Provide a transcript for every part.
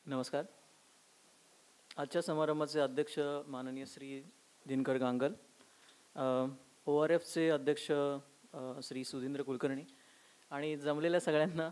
नमस्कार. आजच्या समारंभाचे अध्यक्ष माननीय श्री दिनकर गांगल, ORFचे अध्यक्ष श्री सुधींद्र कुलकर्णी आणि जमलेल्या सगळ्यांना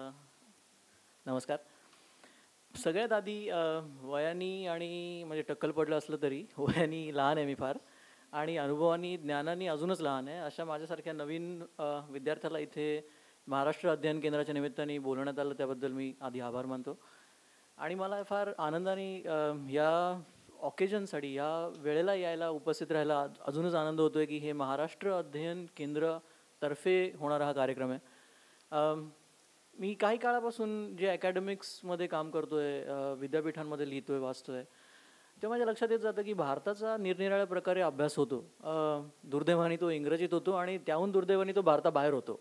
नमस्कार. सगळ्यात आधी वयानी आणि म्हणजे टक्कल पडलं असलं तरी वयानी लहान आहे मी फार, आणि अनुभवानी ज्ञानाने अजूनच लहान आहे. अशा माझ्यासारख्या नवीन विद्यार्थ्याला इथे महाराष्ट्र अध्ययन केंद्राच्या निमित्ताने बोलवण्यात आलं, त्याबद्दल मी आधी आभार मानतो. आणि मला फार आनंदाने या ऑकेजनसाठी, या वेळेला यायला, उपस्थित राहायला अजूनच आनंद होतो आहे की हे महाराष्ट्र अध्ययन केंद्रातर्फे होणारा हा कार्यक्रम आहे. मी काही काळापासून जे अकॅडमिक्समध्ये काम करतो आहे, विद्यापीठांमध्ये लिहितो आहे, वाचतो आहे, तेव्हा माझ्या लक्षात येत जातं की भारताचा निरनिराळ्या प्रकारे अभ्यास होतो. दुर्दैवाने तो इंग्रजीत होतो आणि त्याहून दुर्दैवाने तो भारताबाहेर होतो.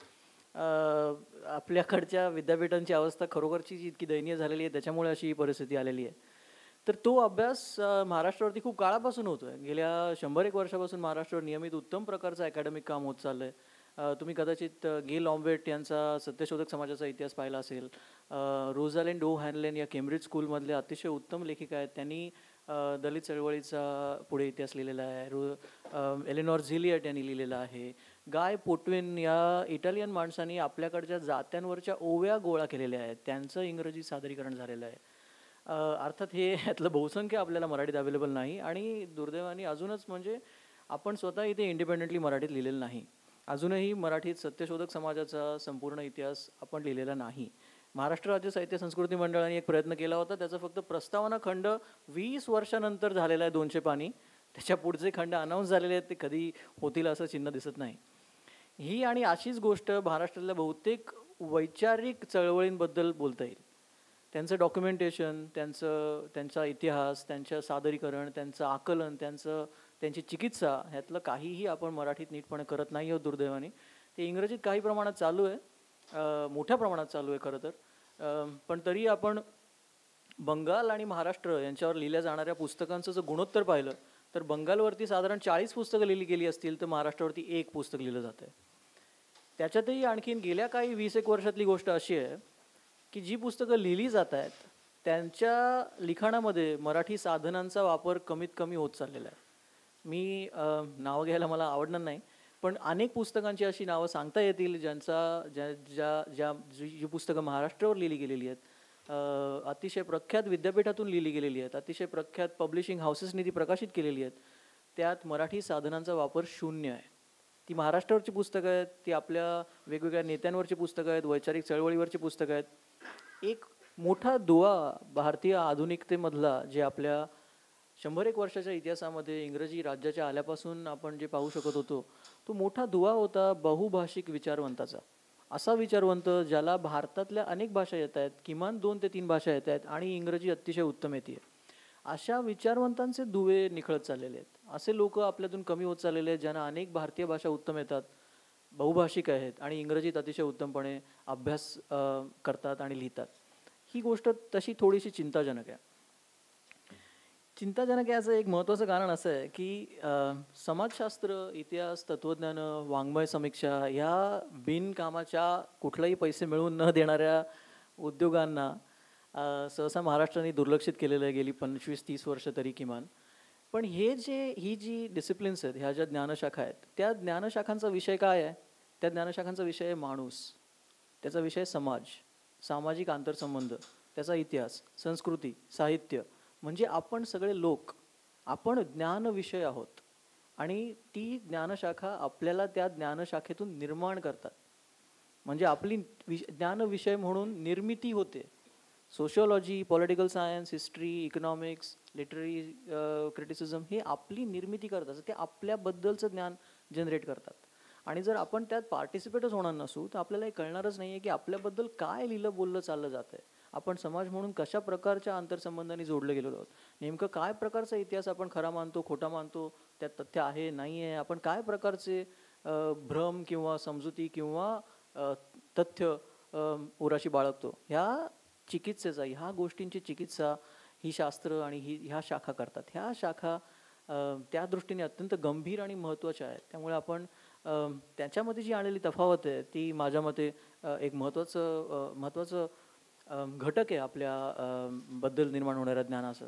आपल्याकडच्या विद्यापीठांची अवस्था खरोखरची इतकी दयनीय झालेली आहे, त्याच्यामुळे अशी ही परिस्थिती आलेली आहे. तर तो अभ्यास महाराष्ट्रावरती खूप काळापासून होतो आहे. गेल्या 100-1 वर्षापासून महाराष्ट्रावर नियमित उत्तम प्रकारचं अकॅडमिक काम होत चाललं आहे. तुम्ही कदाचित गेल ऑम्बेट यांचा सत्यशोधक समाजाचा इतिहास पाहिला असेल. रोझालिंड ओ हॅनलेन या केम्ब्रिज स्कूलमधले अतिशय उत्तम लेखिका आहेत. त्यांनी दलित चळवळीचा पुढे इतिहास लिहिलेला आहे. एलेनॉर झिलियट यांनी लिहिलेला आहे. गाय पोटविन या इटालियन माणसांनी आपल्याकडच्या जात्यांवरच्या ओव्या गोळा केलेल्या आहेत, त्यांचं इंग्रजी सादरीकरण झालेलं आहे. अर्थात हे यातलं बहुसंख्य आपल्याला मराठीत अवेलेबल नाही, आणि दुर्दैवाने अजूनच म्हणजे आपण स्वतः इथे इंडिपेंडेंटली मराठीत लिहिलेलं नाही. अजूनही मराठीत सत्यशोधक समाजाचा संपूर्ण इतिहास आपण लिहिलेला नाही. महाराष्ट्र राज्य साहित्य संस्कृती मंडळाने एक प्रयत्न केला होता, त्याचा फक्त प्रस्तावना खंड 20 वर्षानंतर झालेला आहे, 200 पानी. त्याच्या पुढचे खंड अनाऊन्स झालेले आहेत, ते कधी होतील असं चिन्ह दिसत नाही. ही आणि अशीच गोष्ट महाराष्ट्रातल्या बहुतेक वैचारिक चळवळींबद्दल बोलता येईल. त्यांचं डॉक्युमेंटेशन, त्यांचा इतिहास, त्यांचं सादरीकरण, त्यांचं आकलन, त्यांची चिकित्सा, ह्यातलं काहीही आपण मराठीत नीटपणे करत नाही आहोत दुर्दैवाने. ते इंग्रजीत काही प्रमाणात चालू आहे, मोठ्या प्रमाणात चालू आहे खरं तर. पण तरी आपण बंगाल आणि महाराष्ट्र यांच्यावर लिहिल्या जाणाऱ्या पुस्तकांचं जर गुणोत्तर पाहिलं तर बंगालवरती साधारण 40 पुस्तकं लिहिली गेली असतील, तर महाराष्ट्रावरती 1 पुस्तक लिहिलं जातं आहे. त्याच्यातही आणखीन गेल्या काही 20-1 वर्षातली गोष्ट अशी आहे की जी पुस्तकं लिहिली जात आहेत त्यांच्या लिखाणामध्ये मराठी साधनांचा वापर कमीत कमी होत चाललेला आहे. मी नावं घ्यायला मला आवडणार नाही, पण अनेक पुस्तकांची अशी नावं सांगता येतील जी पुस्तकं महाराष्ट्रावर लिहिली गेलेली आहेत, अतिशय प्रख्यात विद्यापीठातून लिहिली गेलेली आहेत, अतिशय प्रख्यात पब्लिशिंग हाऊसेसनी ती प्रकाशित केलेली आहेत. त्यात मराठी साधनांचा वापर शून्य आहे. ती महाराष्ट्रावरची पुस्तकं आहेत, ती आपल्या वेगवेगळ्या नेत्यांवरची पुस्तकं आहेत, वैचारिक चळवळीवरची पुस्तकं आहेत. एक मोठा दुवा भारतीय आधुनिकतेमधला, जे आपल्या 100-1 वर्षाच्या इतिहासामध्ये इंग्रजी राज्याच्या आल्यापासून आपण जे पाहू शकत होतो, तो मोठा दुवा होता बहुभाषिक विचारवंताचा. असा विचारवंत ज्याला भारतातल्या अनेक भाषा येत आहेत, किमान 2 ते 3 भाषा येत आहेत, आणि इंग्रजी अतिशय उत्तम येते. अशा विचारवंतांचे दुवे निखळत चाललेले आहेत. असे लोक आपल्यातून कमी होत चाललेले आहेत ज्यांना अनेक भारतीय भाषा उत्तम येतात, बहुभाषिक आहेत आणि इंग्रजीत अतिशय उत्तमपणे अभ्यास करतात आणि लिहितात. ही गोष्ट तशी थोडीशी चिंताजनक आहे. चिंताजनक याचं एक महत्त्वाचं कारण असं आहे की समाजशास्त्र, इतिहास, तत्त्वज्ञान, वाङ्मय समीक्षा ह्या बिनकामाच्या कुठलाही पैसे मिळवून न देणाऱ्या उद्योगांना सहसा महाराष्ट्राने दुर्लक्षित केलेलं आहे गेली 25-30 वर्ष तरी किमान. पण ही जी डिसिप्लिन्स आहेत, ह्या ज्या ज्ञानशाखा आहेत, त्या ज्ञानशाखांचा विषय काय आहे? त्या ज्ञानशाखांचा विषय आहे माणूस, त्याचा विषय समाज, सामाजिक आंतरसंबंध, त्याचा इतिहास, संस्कृती, साहित्य. म्हणजे आपण सगळे लोक, आपण ज्ञानविषय आहोत, आणि ती ज्ञानशाखा आपल्याला त्या ज्ञानशाखेतून निर्माण करतात. म्हणजे आपली ज्ञानविषय म्हणून निर्मिती होते. Sociology, political science, history, economics, literary criticism हे आपली निर्मिती करतात, ते आपल्याबद्दलचं ज्ञान जनरेट करतात. आणि जर आपण त्यात पार्टिसिपेटच होणार नसू तर आपल्याला हे कळणारच नाही आहे की आपल्याबद्दल काय लिहिलं बोललं चाललं जातं आहे. आपण समाज म्हणून कशा प्रकारच्या आंतरसंबंधांनी जोडले गेलेलो आहोत, नेमकं काय प्रकारचा इतिहास आपण खरा मानतो, खोटा मानतो, त्यात तथ्य आहे नाही आहे, आपण काय प्रकारचे भ्रम किंवा समजुती किंवा तथ्य उराशी बाळगतो. ह्या चिकित्सेचा, ह्या गोष्टींची चिकित्सा ही शास्त्र आणि ह्या शाखा करतात. ह्या शाखा त्या दृष्टीने अत्यंत गंभीर आणि महत्त्वाच्या आहेत. त्यामुळे आपण त्याच्यामध्ये जी आणलेली तफावत आहे ती माझ्या मते एक महत्त्वाचं घटक आहे आपल्या बद्दल निर्माण होणाऱ्या ज्ञानाचं.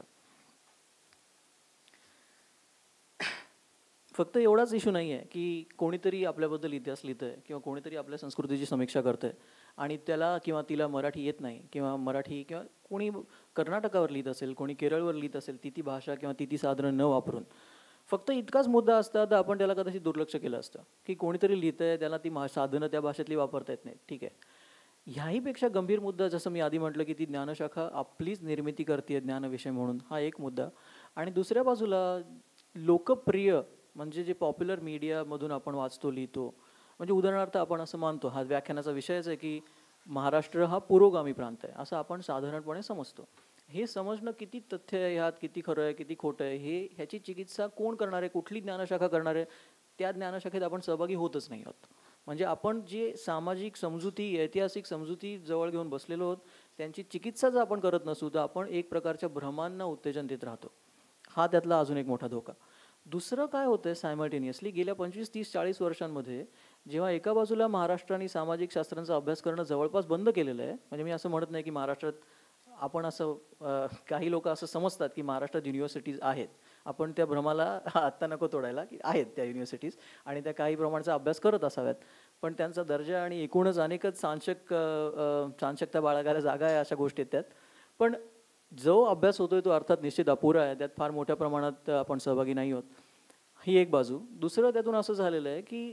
फक्त एवढाच इश्यू नाही आहे की कोणीतरी आपल्याबद्दल इतिहास लिहितंय किंवा कोणीतरी आपल्या संस्कृतीची समीक्षा करतंय आणि त्याला किंवा तिला मराठी येत नाही, किंवा मराठी किंवा कोणी कर्नाटकावर लिहित असेल, कोणी केरळवर लिहित असेल, ती भाषा किंवा ती साधनं न वापरून. फक्त इतकाच मुद्दा असता तर आपण त्याला कदाचित दुर्लक्ष केलं असतं की कोणीतरी लिहितंय, त्याला ती साधनं त्या भाषेतली वापरता येत नाही, ठीक आहे. ह्याहीपेक्षा गंभीर मुद्दा, जसं मी आधी म्हटलं की ती ज्ञानशाखा आपलीच निर्मिती करते ज्ञानविषय म्हणून, हा एक मुद्दा. आणि दुसऱ्या बाजूला लोकप्रिय म्हणजे जे पॉप्युलर मीडियामधून आपण वाचतो, लिहितो, म्हणजे उदाहरणार्थ आपण असं मानतो, हा व्याख्यानाचा विषयच आहे की महाराष्ट्र हा पुरोगामी प्रांत आहे, असं आपण साधारणपणे समजतो. हे समजणं किती तथ्य आहे ह्यात, किती खरं आहे, किती खोटं आहे, ह्याची चिकित्सा कोण करणार आहे, कुठली ज्ञानशाखा करणार आहे, त्या ज्ञानशाखेत आपण सहभागी होतच नाही आहोत. म्हणजे आपण जे सामाजिक समजुती, ऐतिहासिक समजुती जवळ घेऊन बसलेलो आहोत, त्यांची चिकित्सा जर आपण करत नसू तर आपण एक प्रकारच्या भ्रमांना उत्तेजन देत राहतो. हा त्यातला अजून एक मोठा धोका. दुसरं काय होतंय, सायमल्टेनियसली गेल्या 25, 30, 40 वर्षांमध्ये जेव्हा एका बाजूला महाराष्ट्राने सामाजिक शास्त्रांचा अभ्यास करणं जवळपास बंद केलेलं आहे, म्हणजे मी असं म्हणत नाही की महाराष्ट्रात आपण असं काही लोक असं समजतात की महाराष्ट्रात युनिव्हर्सिटीज आहेत, आपण त्या भ्रमाला आत्ता नको तोडायला, की आहेत त्या युनिव्हर्सिटीज आणि त्या काही प्रमाणाचा अभ्यास करत असाव्यात, पण त्यांचा दर्जा आणि एकूणच अनेकच चांचकता बाळगायला जागा आहे, अशा गोष्टी आहेत त्यात. पण जो अभ्यास होतोय तो अर्थात निश्चित अपुरा आहे, त्यात फार मोठ्या प्रमाणात आपण सहभागी नाही होत, ही एक बाजू. दुसरं त्यातून असं झालेलं आहे की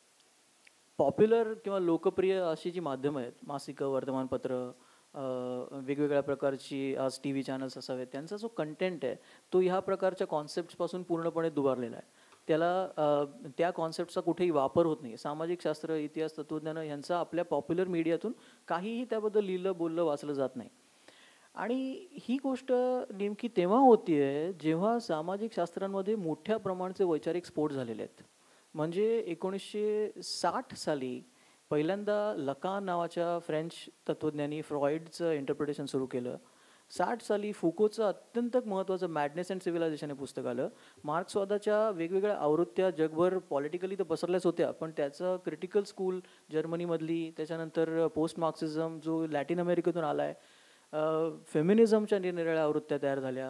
पॉप्युलर किंवा लोकप्रिय अशी जी माध्यमं आहेत, मासिकं, वर्तमानपत्र, वेगवेगळ्या प्रकारची आज टी व्ही चॅनल्स असावेत, त्यांचा जो कंटेंट आहे तो ह्या प्रकारच्या कॉन्सेप्ट्सपासून पूर्णपणे दुभारलेला आहे. त्याला त्या कॉन्सेप्टचा कुठेही वापर होत नाही. सामाजिक शास्त्र, इतिहास, तत्त्वज्ञान यांचा आपल्या पॉप्युलर मीडियातून काहीही त्याबद्दल लिहिलं, बोललं, वाचलं जात नाही. आणि ही गोष्ट नेमकी तेव्हा होती आहे जेव्हा सामाजिक शास्त्रांमध्ये मोठ्या प्रमाणाचे वैचारिक स्फोट झालेले आहेत. म्हणजे 1960 साली पहिल्यांदा लकान नावाच्या फ्रेंच तत्त्वज्ञानी फ्रॉइडचं इंटरप्रिटेशन सुरू केलं. 60 साली फुकोचं अत्यंत महत्त्वाचं मॅडनेस अँड सिव्हिलायझेशन हे पुस्तक आलं. मार्क्सवादाच्या वेगवेगळ्या आवृत्त्या जगभर पॉलिटिकली तर पसरल्याच होत्या, पण त्याचं क्रिटिकल स्कूल जर्मनीमधली, त्याच्यानंतर पोस्ट मार्क्सिझम जो लॅटिन अमेरिकेतून आला आहे, फेमिनिझमच्या निरनिराळ्या आवृत्त्या तयार झाल्या,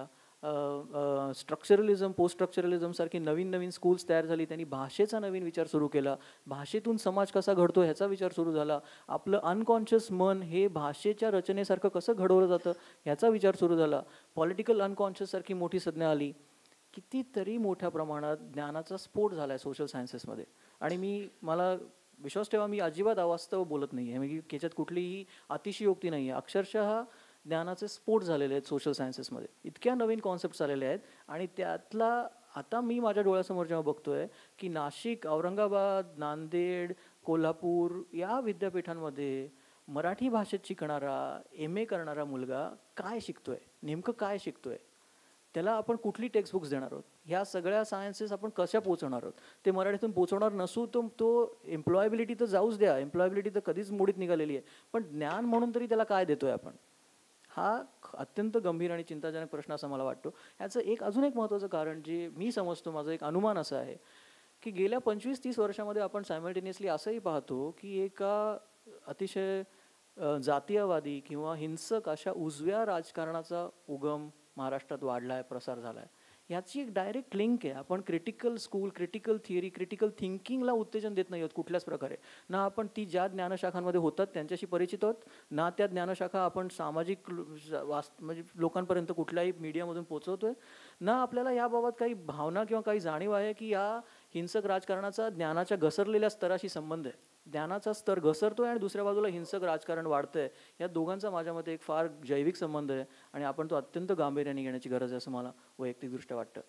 स्ट्रक्चरलिझम, पोस्ट स्ट्रक्चरलिझम सारखी नवीन नवीन स्कूल्स तयार झाली. त्यांनी भाषेचा नवीन विचार सुरू केला, भाषेतून समाज कसा घडतो ह्याचा विचार सुरू झाला, आपलं अनकॉन्शियस मन हे भाषेच्या रचनेसारखं कसं घडवलं जातं ह्याचा विचार सुरू झाला, पॉलिटिकल अनकॉन्शियस सारखी मोठी संज्ञा आली. कितीतरी मोठ्या प्रमाणात ज्ञानाचा स्फोट झाला आहे सोशल सायन्सेसमध्ये. आणि मला विश्वास ठेवा, मी अजिबात अवास्तव बोलत नाही आहे, म्हणजे याच्यात कुठलीही अतिशयोक्ती नाही आहे. अक्षरशः ज्ञानाचे स्फोट झालेले आहेत सोशल सायन्सेसमध्ये, इतक्या नवीन कॉन्सेप्ट्स आलेले आहेत. आणि त्यातला आता मी माझ्या डोळ्यासमोर जेव्हा बघतोय की नाशिक, औरंगाबाद, नांदेड, कोल्हापूर या विद्यापीठांमध्ये मराठी भाषेत शिकणारा MA करणारा मुलगा काय शिकतोय, नेमकं काय शिकतोय, त्याला आपण कुठली टेक्स्टबुक्स देणार आहोत, ह्या सगळ्या सायन्सेस आपण कशा पोहोचवणार आहोत. ते मराठीतून पोहोचवणार नसू तो एम्प्लॉयबिलिटी तर जाऊच द्या, एम्प्लॉयबिलिटी तर कधीच मोडीत निघालेली आहे, पण ज्ञान म्हणून तरी त्याला काय देतोय आपण, हा अत्यंत गंभीर आणि चिंताजनक प्रश्न असा मला वाटतो. ह्याचं अजून एक महत्त्वाचं कारण जे मी समजतो, माझा एक अनुमान असा आहे की गेल्या 25-30 वर्षामध्ये आपण सायमल्टेनियसली असंही पाहतो की एका अतिशय जातीयवादी किंवा हिंसक अशा उजव्या राजकारणाचा उगम महाराष्ट्रात वाढला आहे, प्रसार झाला आहे. ह्याची एक डायरेक्ट लिंक आहे. आपण critical school, critical theory, critical थिंकिंगला उत्तेजन देत नाही आहोत कुठल्याच प्रकारे. ना आपण ती ज्या ज्ञानशाखांमध्ये होतात त्यांच्याशी परिचित आहोत, ना त्या ज्ञानशाखा आपण सामाजिक म्हणजे लोकांपर्यंत कुठल्याही मीडियामधून पोचवतोय, ना आपल्याला याबाबत काही भावना किंवा काही जाणीव आहे की या हिंसक राजकारणाचा ज्ञानाच्या घसरलेल्या स्तराशी संबंध आहे. ज्ञानाचा स्तर घसरतोय आणि दुसऱ्या बाजूला हिंसक राजकारण वाढतंय. या दोघांचा माझ्या मते एक फार जैविक संबंध आहे आणि आपण तो अत्यंत गांभीर्याने घेण्याची गरज आहे असं मला वैयक्तिकदृष्ट्या वाटतं.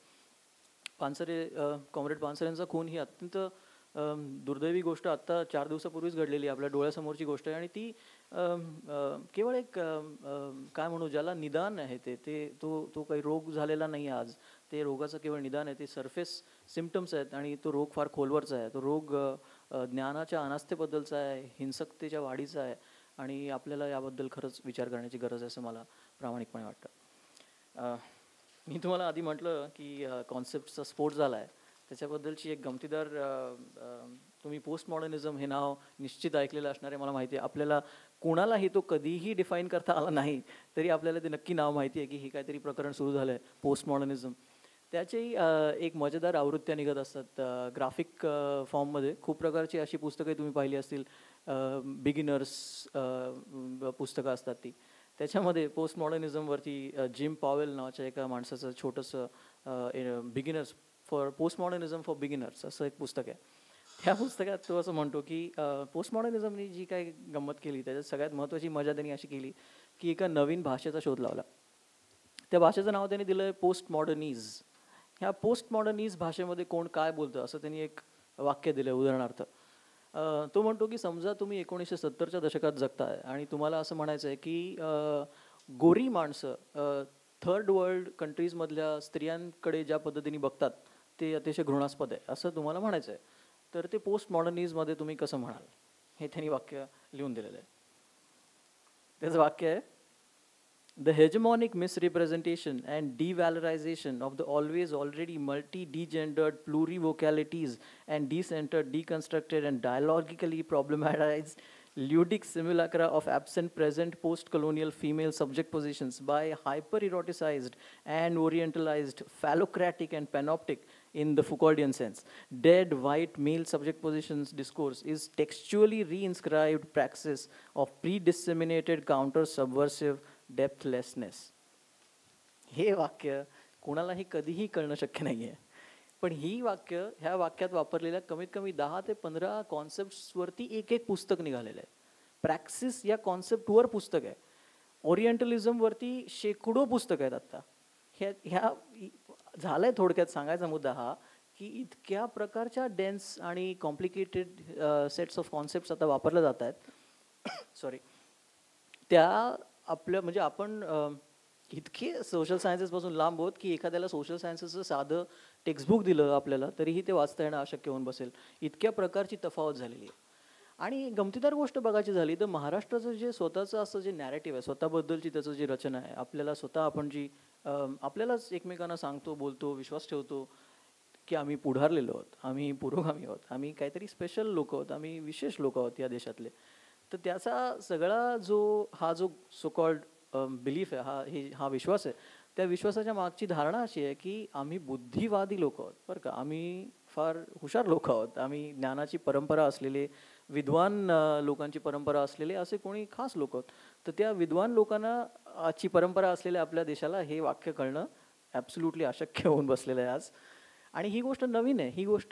कॉम्रेड पानसरेंचा खून ही अत्यंत दुर्दैवी गोष्ट आत्ता 4 दिवसापूर्वीच घडलेली आपल्या डोळ्यासमोरची गोष्ट आहे. आणि ती केवळ एक काय म्हणू, ज्याला निदान आहे तो काही रोग झालेला नाही आज, ते रोगाचं केवळ निदान आहे, ते सरफेस सिम्पटम्स आहेत आणि तो रोग फार खोलवरचा आहे. तो रोग ज्ञानाच्या अनास्थेबद्दलचा आहे, हिंसकतेच्या वाढीचा आहे आणि आपल्याला याबद्दल खरंच विचार करण्याची गरज आहे असं मला प्रामाणिकपणे वाटतं. मी तुम्हाला आधी म्हटलं की कॉन्सेप्टचा स्फोट झाला आहे, त्याच्याबद्दलची एक गमतीदार, तुम्ही पोस्ट मॉडर्निझम हे नाव निश्चित ऐकलेलं असणार आहे मला माहिती आहे. आपल्याला कोणालाही तो कधीही डिफाईन करता आला नाही, तरी आपल्याला ते नक्की नाव माहिती आहे की हे काहीतरी प्रकरण सुरू झालं आहे, पोस्ट मॉडर्निझम. त्याच्याही एक मजेदार आवृत्त्या निघत असतात ग्राफिक फॉर्ममध्ये. खूप प्रकारची अशी पुस्तकं तुम्ही पाहिली असतील, बिगिनर्स पुस्तकं असतात ती. त्याच्यामध्ये पोस्ट मॉडर्निझमवरती जिम पॉवेल नावाच्या एका माणसाचं छोटंसं beginners for post modernism for beginners असं एक पुस्तक आहे. त्या पुस्तकात तो असं म्हणतो की पोस्ट मॉडर्निझमनी जी काही गंमत केली त्याच्यात सगळ्यात महत्त्वाची मजा त्यांनी अशी केली की एका नवीन भाषेचा शोध लावला. त्या भाषेचं नाव त्यांनी दिलं आहे पोस्ट मॉडर्नीज. ह्या पोस्ट मॉडर्नीज भाषेमध्ये कोण काय बोलतं असं त्यांनी एक वाक्य दिलं आहे. उदाहरणार्थ तो म्हणतो की समजा तुम्ही 1970च्या दशकात जगताय आणि तुम्हाला असं म्हणायचं आहे की गोरी माणसं थर्ड वर्ल्ड कंट्रीजमधल्या स्त्रियांकडे ज्या पद्धतीने बघतात ते अतिशय घृणास्पद आहे असं तुम्हाला म्हणायचं आहे, तर ते पोस्ट मॉडर्निजमध्ये तुम्ही कसं म्हणाल, हे त्यांनी वाक्य लिहून दिलेलं आहे. त्याचं वाक्य आहे, The hegemonic misrepresentation and devalorization of the always already multi-degendered plurivocalities and decentered, deconstructed and dialogically problematized ludic simulacra of absent present post-colonial female subject positions by hyper-eroticized and orientalized phallocratic and panoptic in the Foucauldian sense. Dead white male subject positions discourse is textually reinscribed praxis of pre-disseminated counter-subversive डेप्थलेसनेस. हे वाक्य कोणालाही कधीही कळणं शक्य नाही आहे, पण ही वाक्य ह्या वाक्यात वापरलेल्या कमीत कमी 10 ते 15 कॉन्सेप्ट्सवरती एक पुस्तक निघालेलं आहे. प्रॅक्सिस या कॉन्सेप्टवर पुस्तक आहे. ओरिएंटलिझमवरती शेकडो पुस्तकं आहेत आत्ता. ह्या झालंय. थोडक्यात सांगायचा मुद्दा हा की इतक्या प्रकारच्या डेन्स आणि कॉम्प्लिकेटेड सेट्स ऑफ कॉन्सेप्ट्स आता वापरल्या जात आहेत. सॉरी. त्या आपलं म्हणजे आपण इतके सोशल सायन्सेसपासून लांब आहोत की एखाद्याला सोशल सायन्सेसचं साधं टेक्स्टबुक दिलं आपल्याला तरीही ते वाचता येणं अशक्य होऊन बसेल, इतक्या प्रकारची तफावत झालेली आहे. आणि गमतीदार गोष्ट बघायची झाली तर महाराष्ट्राचं जे स्वतःचं असं जे नॅरेटिव्ह आहे, स्वतःबद्दलची त्याचं जी रचना आहे, आपल्याला स्वतः आपण जी आपल्यालाच एकमेकांना सांगतो, बोलतो, विश्वास ठेवतो की आम्ही पुढारलेलो आहोत, आम्ही पुरोगामी आहोत, आम्ही काहीतरी स्पेशल लोक आहोत, आम्ही विशेष लोक आहोत या देशातले. तर त्याचा सगळा जो सो कॉल्ड बिलीफ आहे, हा विश्वास आहे, त्या विश्वासाच्या मागची धारणा अशी आहे की आम्ही बुद्धिवादी लोक आहोत बरं का, आम्ही फार हुशार लोक आहोत, आम्ही ज्ञानाची परंपरा असलेले, विद्वान लोकांची परंपरा असलेले असे कोणी खास लोक आहोत. तर त्या विद्वान लोकांना आजची परंपरा असलेल्या आपल्या देशाला हे वाक्य कळणं ॲब्सोल्युटली अशक्य होऊन बसलेलं आहे आज. आणि ही गोष्ट नवीन आहे. ही गोष्ट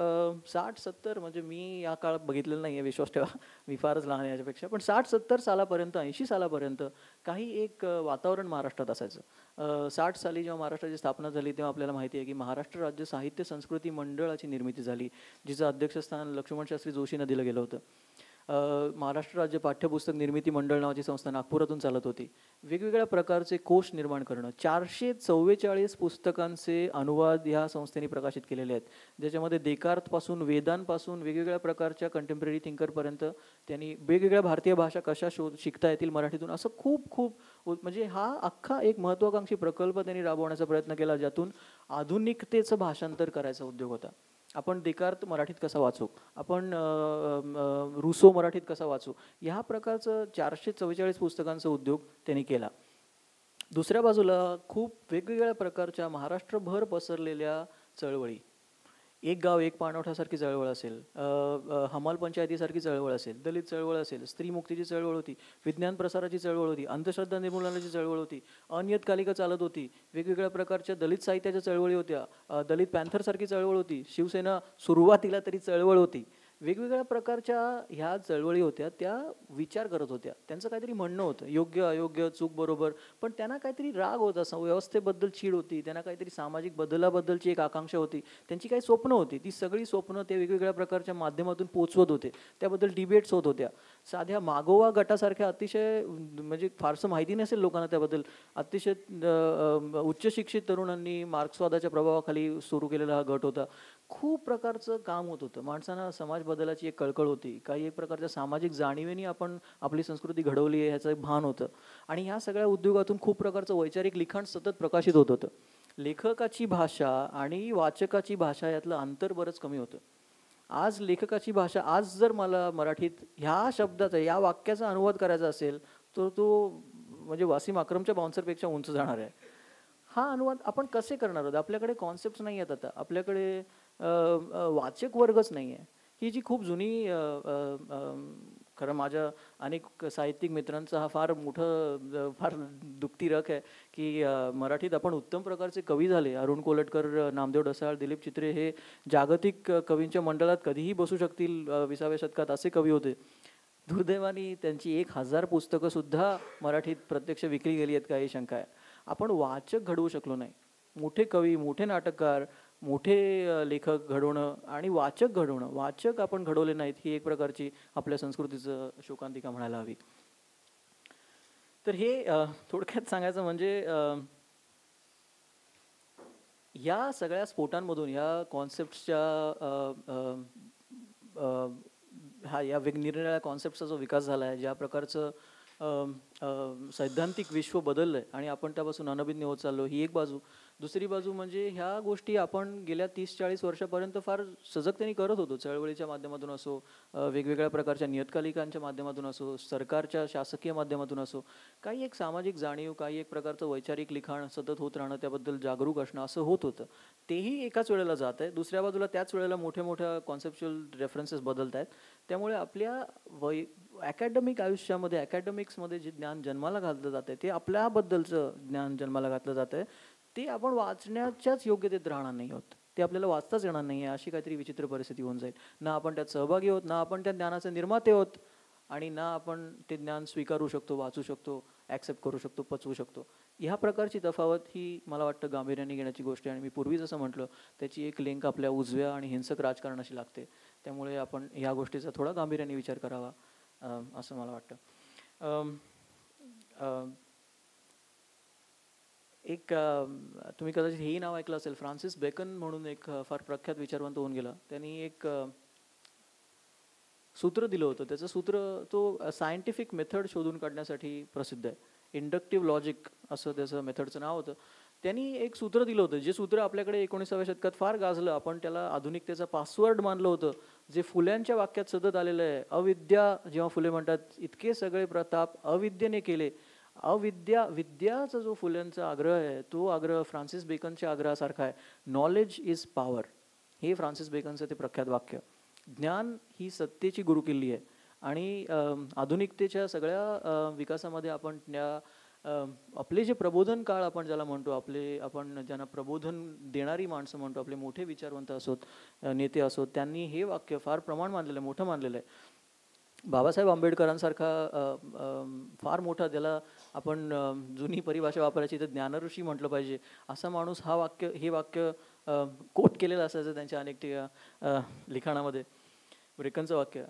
60-70 म्हणजे मी या काळात बघितलेलं नाही आहे, विश्वास ठेवा, मी फारच लहान आहे याच्यापेक्षा. पण 60-70 सालापर्यंत, 80 सालापर्यंत काही एक वातावरण महाराष्ट्रात असायचं. 60 साली जेव्हा महाराष्ट्राची स्थापना झाली तेव्हा आपल्याला माहिती आहे की महाराष्ट्र राज्य साहित्य संस्कृती मंडळाची निर्मिती झाली, जिचं अध्यक्षस्थान लक्ष्मण शास्त्री जोशींना दिलं गेलं होतं. महाराष्ट्र राज्य पाठ्यपुस्तक निर्मिती मंडळ नावाची संस्था नागपुरातून चालत होती. वेगवेगळ्या प्रकारचे कोश निर्माण करणं, 444 पुस्तकांचे अनुवाद ह्या संस्थेने प्रकाशित केलेले आहेत, ज्याच्यामध्ये देकार्थपासून वेदांपासून वेगवेगळ्या प्रकारच्या कंटेम्पररी थिंकरपर्यंत त्यांनी वेगवेगळ्या भारतीय भाषा कशा शिकता येतील मराठीतून, असं खूप म्हणजे हा अख्खा एक महत्त्वाकांक्षी प्रकल्प त्यांनी राबवण्याचा प्रयत्न केला, ज्यातून आधुनिकतेचं भाषांतर करायचा उद्योग होता. आपण देकार्त मराठीत कसा वाचू, आपण रुसो मराठीत कसा वाचू, ह्या प्रकारचं 444 पुस्तकांचा उद्योग त्यांनी केला. दुसऱ्या बाजूला खूप वेगवेगळ्या प्रकारच्या महाराष्ट्रभर पसरलेल्या चळवळी, एक गाव एक पाणवठासारखी चळवळ असेल, हमाल पंचायतीसारखी चळवळ असेल, दलित चळवळ असेल, स्त्रीमुक्तीची चळवळ होती, विज्ञान प्रसाराची चळवळ होती, अंधश्रद्धा निर्मूलनाची चळवळ होती, अनियतकालिका चालत होती, वेगवेगळ्या प्रकारच्या दलित साहित्याच्या चळवळी होत्या, दलित पॅन्थरसारखी चळवळ होती, शिवसेना सुरुवातीला तरी चळवळ होती. वेगवेगळ्या प्रकारच्या ह्या चळवळी होत्या, त्या विचार करत होत्या, त्यांचं काहीतरी म्हणणं होतं, योग्य अयोग्य, चूक बरोबर, पण त्यांना काहीतरी राग होता, व्यवस्थेबद्दल चीड होती, त्यांना काहीतरी सामाजिक बदलाबद्दलची एक आकांक्षा होती, त्यांची काही स्वप्न होती. ती सगळी स्वप्न ते वेगवेगळ्या प्रकारच्या माध्यमातून पोचवत होते, त्याबद्दल डिबेट्स होत होत्या. साध्या मागोवा गटासारख्या अतिशय म्हणजे फारसं माहिती नसेल लोकांना त्याबद्दल, अतिशय उच्च शिक्षित तरुणांनी मार्क्सवादाच्या प्रभावाखाली सुरू केलेला हा गट होता. खूप प्रकारचं काम होत होतं. माणसांना समाज बदलाची एक कळकळ होती, काही एक प्रकारच्या सामाजिक जाणीवेने आपण आपली संस्कृती घडवली आहे ह्याचं एक भान होतं. आणि ह्या सगळ्या उद्योगातून खूप प्रकारचं वैचारिक लिखाण सतत प्रकाशित होत होतं. लेखकाची भाषा आणि वाचकाची भाषा यातलं अंतर बरंच कमी होतं. आज लेखकाची भाषा, आज जर मला मराठीत ह्या शब्दाचा, या वाक्याचा अनुवाद करायचा असेल तर तो म्हणजे वासिम अक्रमच्या बाउन्सरपेक्षा उंच जाणार आहे. हा अनुवाद आपण कसे करणार आहोत? आपल्याकडे कॉन्सेप्ट नाही आहेत आता, आपल्याकडे वाचक वर्गच नाही आहे. ही जी खूप जुनी खरं माझ्या अनेक साहित्यिक मित्रांचा हा फार मोठं फार दुखती रख आहे की मराठीत आपण उत्तम प्रकारचे कवी झाले. अरुण कोलटकर, नामदेव ढसाळ, दिलीप चित्रे हे जागतिक कवींच्या मंडळात कधीही बसू शकतील 20व्या शतकात असे कवी होते. दुर्दैवाने त्यांची 1000 पुस्तकं सुद्धा मराठीत प्रत्यक्ष विकली गेली आहेत का ही शंका आहे. आपण वाचक घडवू शकलो नाही. मोठे कवी, मोठे नाटककार, मोठे लेखक घडवणं आणि वाचक घडवणं, वाचक आपण घडवले नाहीत, ही एक प्रकारची आपल्या संस्कृतीचं शोकांतिका म्हणायला हवी. तर हे थोडक्यात सांगायचं म्हणजे या सगळ्या स्फोटांमधून, या कॉन्सेप्टच्या या निरनिराळ्या कॉन्सेप्टचा जो विकास झाला आहे, ज्या प्रकारचं सैद्धांतिक विश्व बदललं आहे आणि आपण त्यापासून अनभिज्ञ होत चाललो, ही एक बाजू. दुसरी बाजू म्हणजे ह्या गोष्टी आपण गेल्या 30-40 वर्षापर्यंत फार सजगतेने करत होतो. चळवळीच्या माध्यमातून असो, वेगवेगळ्या प्रकारच्या नियतकालिकांच्या माध्यमातून असो, सरकारच्या शासकीय माध्यमातून असो, काही एक सामाजिक जाणीव, काही एक प्रकारचं वैचारिक लिखाण सतत होत राहणं, त्याबद्दल जागरूक असणं असं होत होतं. तेही एकाच वेळेला जात आहे. दुसऱ्या बाजूला त्याच वेळेला मोठ्या मोठ्या कॉन्सेप्च्युअल रेफरन्सेस बदलत आहेत. त्यामुळे आपल्या अकॅडमिक आयुष्यामध्ये, अकॅडमिक्समध्ये जे ज्ञान जन्माला घातलं जातं आहे ते आपल्याबद्दलचं ज्ञान जन्माला घातलं जातं आहे, ते आपण वाचण्याच्याच योग्यतेत राहणार नाही आहोत. ते आपल्याला वाचताच येणार नाही आहे, अशी काहीतरी विचित्र परिस्थिती होऊन जाईल. ना आपण त्यात सहभागी होत, ना आपण त्या ज्ञानाचे निर्माते होत, आणि ना आपण ते ज्ञान स्वीकारू शकतो, वाचू शकतो, ॲक्सेप्ट करू शकतो, पचवू शकतो. ह्या प्रकारची तफावत ही मला वाटतं गांभीर्याने घेण्याची गोष्ट आहे. आणि मी पूर्वी जसं म्हटलं, त्याची एक लिंक आपल्या उजव्या आणि हिंसक राजकारणाशी लागते. त्यामुळे आपण ह्या गोष्टीचा थोडा गांभीर्याने विचार करावा असं मला वाटतं. एक तुम्ही कदाचित हेही नाव ऐकलं असेल, फ्रान्सिस बेकन म्हणून एक फार प्रख्यात विचारवंत होऊन गेला. त्यांनी एक सूत्र दिलं होतं. त्याचं सूत्र तो सायंटिफिक मेथड शोधून काढण्यासाठी प्रसिद्ध आहे. इंडक्टिव्ह लॉजिक असं त्याचं मेथडचं नाव होतं. त्यांनी एक सूत्र दिलं होतं, जे सूत्र आपल्याकडे 19व्या शतकात फार गाजलं. आपण त्याला आधुनिकतेचा पासवर्ड मानलं होतं, जे फुल्यांच्या वाक्यात सतत आलेलं आहे. अविद्या, जेव्हा फुले म्हणतात इतके सगळे प्रताप अविद्येने केले, विद्याचा जो फुल्यांचा आग्रह आहे, तो आग्रह फ्रान्सिस बेकनच्या आग्रहासारखा आहे. नॉलेज इज पॉवर, हे फ्रान्सिस बेकनचं ते प्रख्यात वाक्य. ज्ञान ही सत्तेची गुरुकिल्ली आहे. आणि आधुनिकतेच्या सगळ्या विकासामध्ये आपण आपले जे प्रबोधन काळ आपण ज्याला म्हणतो, आपण ज्यांना प्रबोधन देणारी माणसं म्हणतो, आपले मोठे विचारवंत असोत, नेते असोत, त्यांनी हे वाक्य फार प्रमाण मानलेलं आहे, मोठं मानलेलं आहे. बाबासाहेब आंबेडकरांसारखा फार मोठा, ज्याला आपण जुनी परिभाषा वापरायची तर ज्ञानऋषी म्हटलं पाहिजे, असा माणूस हे वाक्य कोट केलेलं असायचं त्यांच्या अनेक लिखाणामध्ये. ब्रेकनचं वाक्य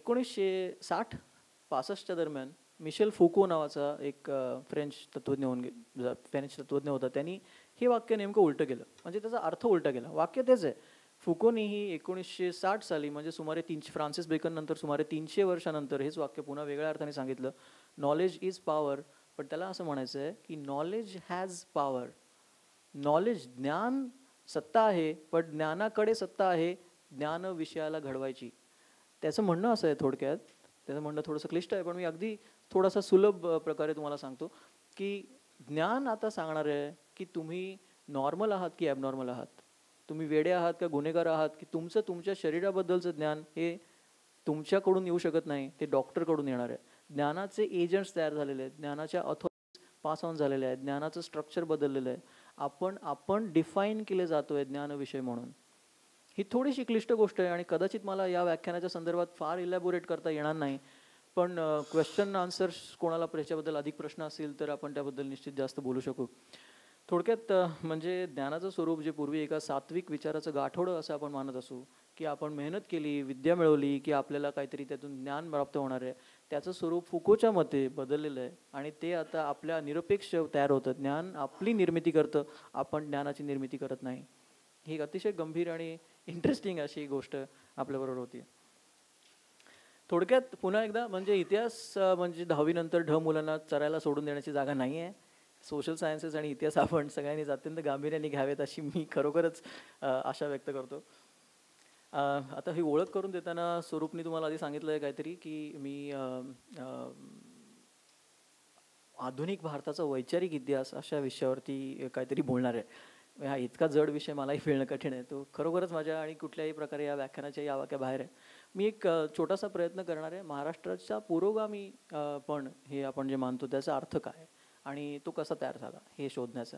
1960-65च्या दरम्यान मिशेल फुको नावाचा एक फ्रेंच तत्त्वज्ञ होता. त्यांनी हे वाक्य नेमकं उलटं केलं, म्हणजे त्याचा अर्थ उलटा केला. वाक्य तेच आहे. फुकोनीही 1960 साली, म्हणजे सुमारे 300, फ्रान्सिस बेकन नंतर सुमारे 300 वर्षानंतर हेच वाक्य पुन्हा वेगळ्या अर्थाने सांगितलं. नॉलेज इज पॉवर, पण त्याला असं म्हणायचं आहे की नॉलेज हॅज पॉवर. नॉलेज, ज्ञान सत्ता आहे, पण ज्ञानाकडे सत्ता आहे ज्ञान विषयाला घडवायची. त्याचं म्हणणं असं आहे थोडक्यात. त्याचं म्हणणं थोडंसं क्लिष्ट आहे, पण मी अगदी थोडासा सुलभ प्रकारे तुम्हाला सांगतो की ज्ञान आता सांगणार आहे की तुम्ही नॉर्मल आहात की ॲबनॉर्मल आहात, तुम्ही वेडे आहात का गुन्हेगार आहात, की तुमच्या शरीराबद्दलचं ज्ञान हे तुमच्याकडून येऊ शकत नाही, ते डॉक्टरकडून येणार आहे. ज्ञानाचे एजंट्स तयार झालेले आहेत, ज्ञानाच्या अथॉरिटीज पास ऑन झालेल्या आहेत, ज्ञानाचं स्ट्रक्चर बदललेलं आहे. आपण डिफाईन केले जातोय ज्ञानविषय म्हणून. ही थोडीशी क्लिष्ट गोष्ट आहे आणि कदाचित मला या व्याख्यानाच्या संदर्भात फार इलॅबोरेट करता येणार नाही, पण क्वेश्चन आन्सर्स कोणाला याच्याबद्दल अधिक प्रश्न असतील तर आपण त्याबद्दल निश्चित जास्त बोलू शकू. थोडक्यात म्हणजे ज्ञानाचं स्वरूप जे पूर्वी एका सात्विक विचाराचं गाठोडं असं आपण मानत असू, की आपण मेहनत केली, विद्या मिळवली की आपल्याला काहीतरी त्यातून ज्ञान प्राप्त होणार आहे, त्याचं स्वरूप फुकोच्या मते बदललेलं आहे. आणि ते आता आपल्या निरपेक्ष तयार होतं. ज्ञान आपली निर्मिती करतं, आपण ज्ञानाची निर्मिती करत नाही. ही अतिशय गंभीर आणि इंटरेस्टिंग अशी गोष्ट आपल्याबरोबर होती. थोडक्यात पुन्हा एकदा म्हणजे इतिहास म्हणजे 10वी नंतर मुलांना चरायला सोडून देण्याची जागा नाही आहे. सोशल सायन्सेस आणि इतिहास आपण सगळ्यांनीच अत्यंत गांभीर्याने घ्यावेत अशी मी खरोखरच आशा व्यक्त करतो. आता ही ओळख करून देताना स्वरूपनी तुम्हाला आधी सांगितलं आहे काहीतरी की मी आधुनिक भारताचा वैचारिक इतिहास अशा विषयावरती काहीतरी बोलणार आहे. हा इतका जड विषय मलाही फेळणं कठीण आहे. तो खरोखरच माझ्या आणि कुठल्याही प्रकारे या व्याख्यानाच्या या वाक्याबाहेर आहे. मी एक छोटासा प्रयत्न करणार आहे. महाराष्ट्राच्या पुरोगामी पण हे आपण जे मानतो त्याचा अर्थ काय आणि तो कसा तयार झाला हे शोधण्याचा.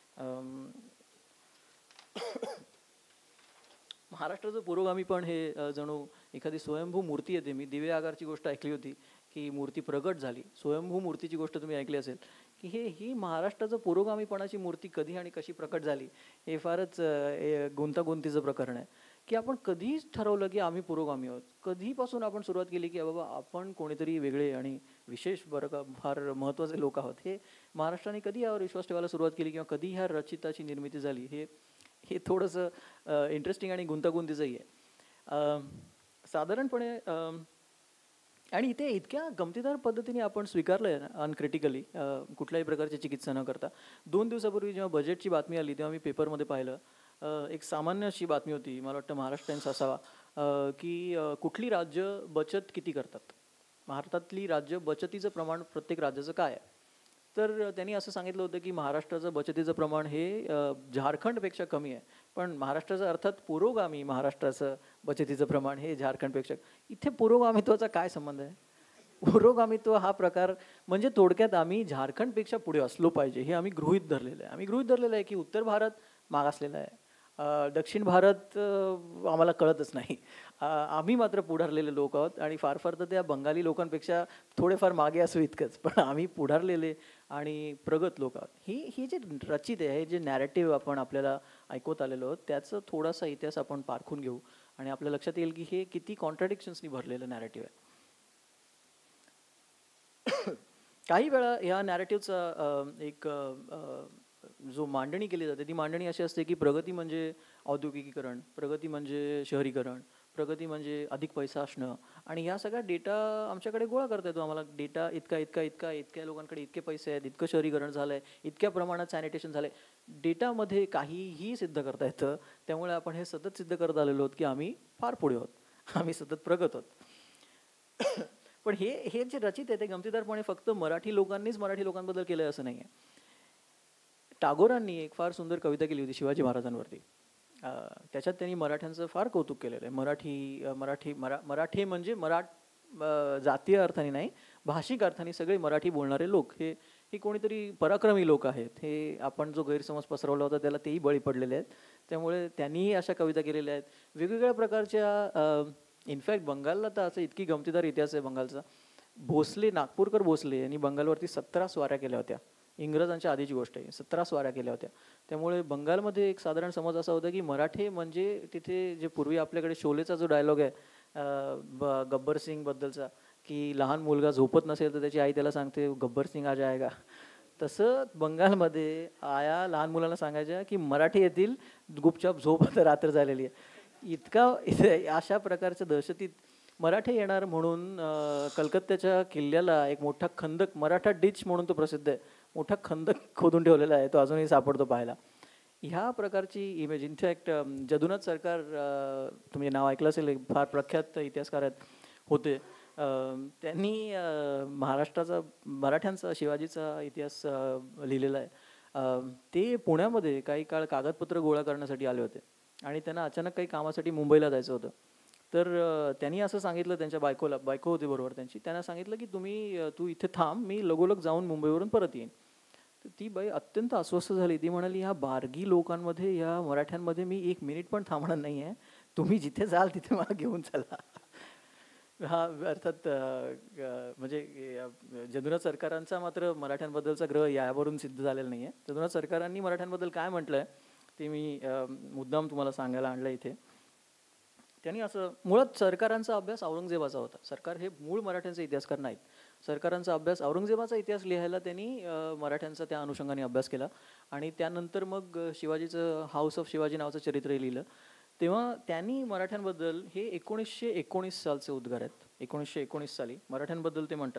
महाराष्ट्राचं पुरोगामी पण हे जणू एखादी स्वयंभू मूर्ती येते. मी दिवे आगारची गोष्ट ऐकली होती की मूर्ती प्रगट झाली. स्वयंभू मूर्तीची गोष्ट तुम्ही ऐकली असेल की ही महाराष्ट्राचं पुरोगामीपणाची मूर्ती कधी आणि कशी प्रकट झाली हे फारच गुंतागुंतीचं प्रकरण आहे. की आपण कधीच ठरवलं की आम्ही पुरोगामी आहोत. कधीपासून आपण सुरुवात केली की बाबा आपण कोणीतरी वेगळे आणि विशेष बरं का फार महत्त्वाचे लोक आहोत. हे महाराष्ट्राने कधी यावर विश्वास ठेवायला सुरुवात केली किंवा कधी ह्या रचिताची निर्मिती झाली हे थोडंसं इंटरेस्टिंग आणि गुंतागुंतीचंही आहे. साधारणपणे आणि इथे इतक्या गमतीदार पद्धतीने आपण स्वीकारलं आहे ना अनक्रिटिकली कुठल्याही प्रकारची चिकित्सा न करता. 2 दिवसापूर्वी जेव्हा बजेटची बातमी आली तेव्हा मी पेपरमध्ये पाहिलं. एक सामान्य अशी बातमी होती, मला वाटतं महाराष्ट्र टाइम्स असावा, की कुठली राज्य बचत किती करतात, भारतातली राज्य बचतीचं प्रमाण प्रत्येक राज्याचं काय आहे. तर त्यांनी असं सांगितलं होतं की महाराष्ट्राचं बचतीचं प्रमाण हे झारखंडपेक्षा कमी आहे. पण महाराष्ट्राचं अर्थात पुरोगामी महाराष्ट्राचं बचतीचं प्रमाण हे झारखंडपेक्षा. इथे पुरोगामित्वाचा काय संबंध आहे. पुरोगामित्व हा प्रकार म्हणजे थोडक्यात आम्ही झारखंडपेक्षा पुढे असलो पाहिजे हे आम्ही गृहीत धरलेलं आहे. आम्ही गृहीत धरलेलं आहे की उत्तर भारत मागासलेला आहे, दक्षिण भारत आम्हाला कळतच नाही. आम्ही मात्र पुढारलेले लोक आहोत आणि फार फार तर त्या बंगाली लोकांपेक्षा थोडेफार मागे असू इतकंच, पण आम्ही पुढारलेले आणि प्रगत लोक आहोत. ही जे रचित आहे, हे जे नॅरेटिव्ह आपण आपल्याला ऐकवत आलेलो आहोत त्याचं थोडासा इतिहास आपण पारखून घेऊ आणि आपल्या लक्षात येईल की हे किती कॉन्ट्राडिक्शन्सनी भरलेलं नॅरेटिव्ह आहे. काही वेळा या नॅरेटिव्हचा एक जो मांडणी केली जाते ती मांडणी अशी असते की प्रगती म्हणजे औद्योगिकीकरण, प्रगती म्हणजे शहरीकरण, प्रगती म्हणजे अधिक पैसा असणं आणि ह्या सगळ्या डेटा आमच्याकडे गोळा करता येतो. आम्हाला डेटा इतक्या लोकांकडे इतके पैसे आहेत, इतकं शहरीकरण झालं आहे, इतक्या प्रमाणात सॅनिटेशन झालं आहे. डेटामध्ये काहीही सिद्ध करता येतं. त्यामुळे आपण हे सतत सिद्ध करत आलेलो आहोत की आम्ही फार पुढे आहोत, आम्ही सतत प्रगत आहोत. पण हे जे रचित आहे ते गमतीदारपणे फक्त मराठी लोकांनीच मराठी लोकांबद्दल केलं आहे असं नाही आहे. टागोरांनी एक फार सुंदर कविता केली होती शिवाजी महाराजांवरती. त्याच्यात त्यांनी मराठ्यांचं फार कौतुक केलेलं आहे. मराठी म्हणजे जातीय अर्थाने नाही, भाषिक अर्थाने सगळे मराठी बोलणारे लोक हे कोणीतरी पराक्रमी लोक आहेत. हे आपण जो गैरसमज पसरवला होता त्याला तेही बळी पडलेले आहेत. त्यामुळे त्यांनीही अशा कविता केलेल्या आहेत वेगवेगळ्या प्रकारच्या. इनफॅक्ट बंगालला तर असं इतकी गमतीदार इतिहास आहे बंगालचा. नागपूरकर भोसले यांनी बंगालवरती 17 स्वाऱ्या केल्या होत्या. इंग्रजांच्या आधीची गोष्ट आहे. 17 स्वाऱ्या केल्या होत्या. त्यामुळे बंगालमध्ये एक साधारण समज असा होता की मराठे म्हणजे तिथे जे पूर्वी आपल्याकडे शोलेचा जो डायलॉग आहे गब्बर सिंग बद्दलचा की लहान मुलगा झोपत नसेल तर त्याची आई त्याला सांगते गब्बर सिंग आ जाएगा, तसं बंगालमध्ये आया लहान मुलांना सांगायच्या की मराठी येथील गुपचाप झोप आता रात्र झालेली आहे. अशा प्रकारच्या दहशतीत मराठे येणार म्हणून कलकत्त्याच्या किल्ल्याला एक मोठा खंदक, मराठा डिच म्हणून तो प्रसिद्ध आहे, मोठा खंदक खोदून ठेवलेला आहे. तो अजूनही सापडतो पाहायला. ह्या प्रकारची इमेज. इनफॅक्ट जदुनाथ सरकार, तुम्ही नाव ऐकलं असेल, फार प्रख्यात इतिहासकार होते. त्यांनी मराठ्यांचा शिवाजीचा इतिहास लिहिलेला आहे. ते पुण्यामध्ये काही काळ कागदपत्र गोळा करण्यासाठी आले होते आणि त्यांना अचानक काही कामासाठी मुंबईला जायचं होतं. तर त्यांनी असं सांगितलं त्यांच्या बायको होती बरोबर त्यांची, त्यांना सांगितलं की तू इथे थांब, मी लगोलग जाऊन मुंबईवरून परत येईन. तर ती बाई अत्यंत अस्वस्थ झाली. ती म्हणाली ह्या बारगी लोकांमध्ये, ह्या मराठ्यांमध्ये मी 1 मिनिट पण थांबणार नाही आहे, तुम्ही जिथे जाल तिथे मला घेऊन चला. हा अर्थात म्हणजे जदुनाथ सरकारांचा मात्र मराठ्यांबद्दलचा ग्रह यावरून सिद्ध झालेला नाही आहे. जदुनाथ सरकारांनी मराठ्यांबद्दल काय म्हटलं आहे ते मी मुद्दाम तुम्हाला सांगायला आणलं इथे. त्यांनी असं, मुळात सरकारांचा अभ्यास औरंगजेबाचा होता. सरकार हे मूळ मराठ्यांचे इतिहासकार नाहीत. सरकारांचा अभ्यास, औरंगजेबाचा इतिहास लिहायला त्यांनी मराठ्यांचा त्या अनुषंगाने अभ्यास केला आणि त्यानंतर मग शिवाजीचं हाऊस ऑफ शिवाजी नावाचं चरित्र लिहिलं. तेव्हा त्यांनी मराठ्यांबद्दल, हे 1919 सालचे उद्गार आहेत, 1919 साली मराठ्यांबद्दल ते म्हणतात,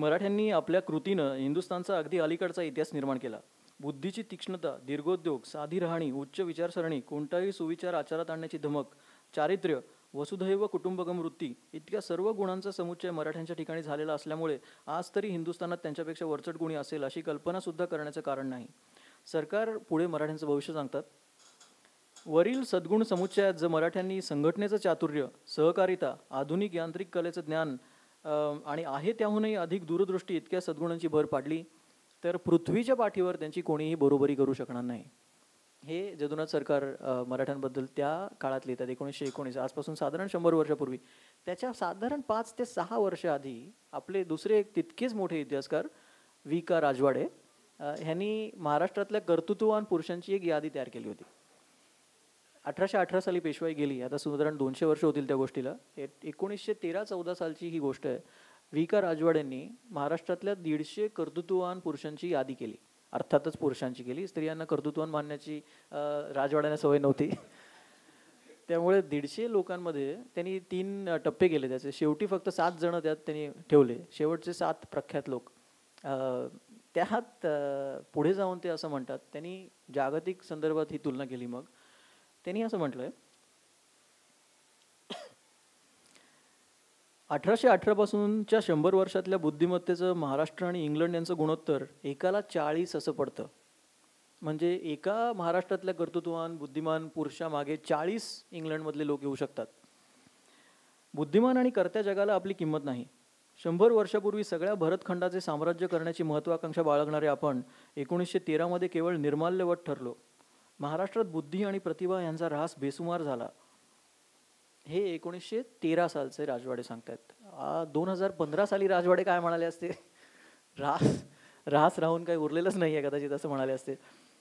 मराठ्यांनी आपल्या कृतीनं हिंदुस्थानचा अगदी अलीकडचा इतिहास निर्माण केला. बुद्धीची तीक्ष्णता, दीर्घोद्योग, साधी राहणी, उच्च विचारसरणी, कोणताही सुविचार आचारात आणण्याची धमक, चारित्र्य, वसुधैव कुटुंबकम वृत्ती इतक्या सर्व गुणांचा समुच्चय मराठ्यांच्या ठिकाणी झालेला असल्यामुळे आज तरी हिंदुस्थानात त्यांच्यापेक्षा वरचढ गुणी असेल अशी कल्पनासुद्धा करण्याचं कारण नाही. सरकार पुढे मराठ्यांचं भविष्य सांगतात. वरील सद्गुण समुच्चयात जर मराठ्यांनी संघटनेचं चातुर्य, सहकारिता, आधुनिक यांत्रिक कलेचं ज्ञान आणि आहे त्याहूनही अधिक दूरदृष्टी इतक्या सद्गुणांची भर पाडली तर पृथ्वीच्या पाठीवर त्यांची कोणीही बरोबरी करू शकणार नाही. हे जदुनाथ सरकार मराठ्यांबद्दल त्या काळात लिहितात. 1919 आजपासून साधारण 100 वर्षापूर्वी. त्याच्या साधारण 5 ते 6 वर्ष आधी आपले दुसरे एक तितकेच मोठे इतिहासकार V.K. राजवाडे ह्यांनी महाराष्ट्रातल्या कर्तृत्ववान पुरुषांची एक यादी तयार केली होती. 1818 साली पेशवाई गेली. आता साधारण 200 वर्ष होतील त्या गोष्टीला. 1913-14 सालची ही गोष्ट आहे. V.K. राजवाडेंनी महाराष्ट्रातल्या 150 कर्तृत्ववान पुरुषांची यादी केली. अर्थातच पुरुषांची केली. स्त्रियांना कर्तृत्ववान मानण्याची राजवाड्यांना सवय नव्हती. त्यामुळे 150 लोकांमध्ये त्यांनी 3 टप्पे केले. त्याचे शेवटी फक्त 7 जण त्यात त्यांनी ठेवले. शेवटचे 7 प्रख्यात लोक. त्यात पुढे जाऊन ते असं म्हणतात, त्यांनी जागतिक संदर्भात ही तुलना केली. मग त्यांनी असं म्हटलंय 1818 पासूनच्या 100 वर्षातल्या बुद्धिमत्तेचं महाराष्ट्र आणि इंग्लंड यांचं गुणोत्तर एकाला 40 असं पडतं. म्हणजे एका महाराष्ट्रातल्या कर्तृत्ववान बुद्धिमान पुरुषामागे 40 इंग्लंडमधले लोक येऊ शकतात. बुद्धिमान आणि कर्त्या जगाला आपली किंमत नाही. 100 वर्षापूर्वी सगळ्या भरतखंडाचे साम्राज्य करण्याची महत्वाकांक्षा बाळगणारे आपण 1913 मध्ये केवळ निर्माल्यवत ठरलो. महाराष्ट्रात बुद्धी आणि प्रतिभा यांचा ऱ्हास बेसुमार झाला. हे 1913 सालचे राजवाडे सांगतात. 2015 साली राजवाडे काय म्हणाले असते? ऱ्हास राहून काही उरलेलंच नाही आहे कदाचित असं म्हणाले असते.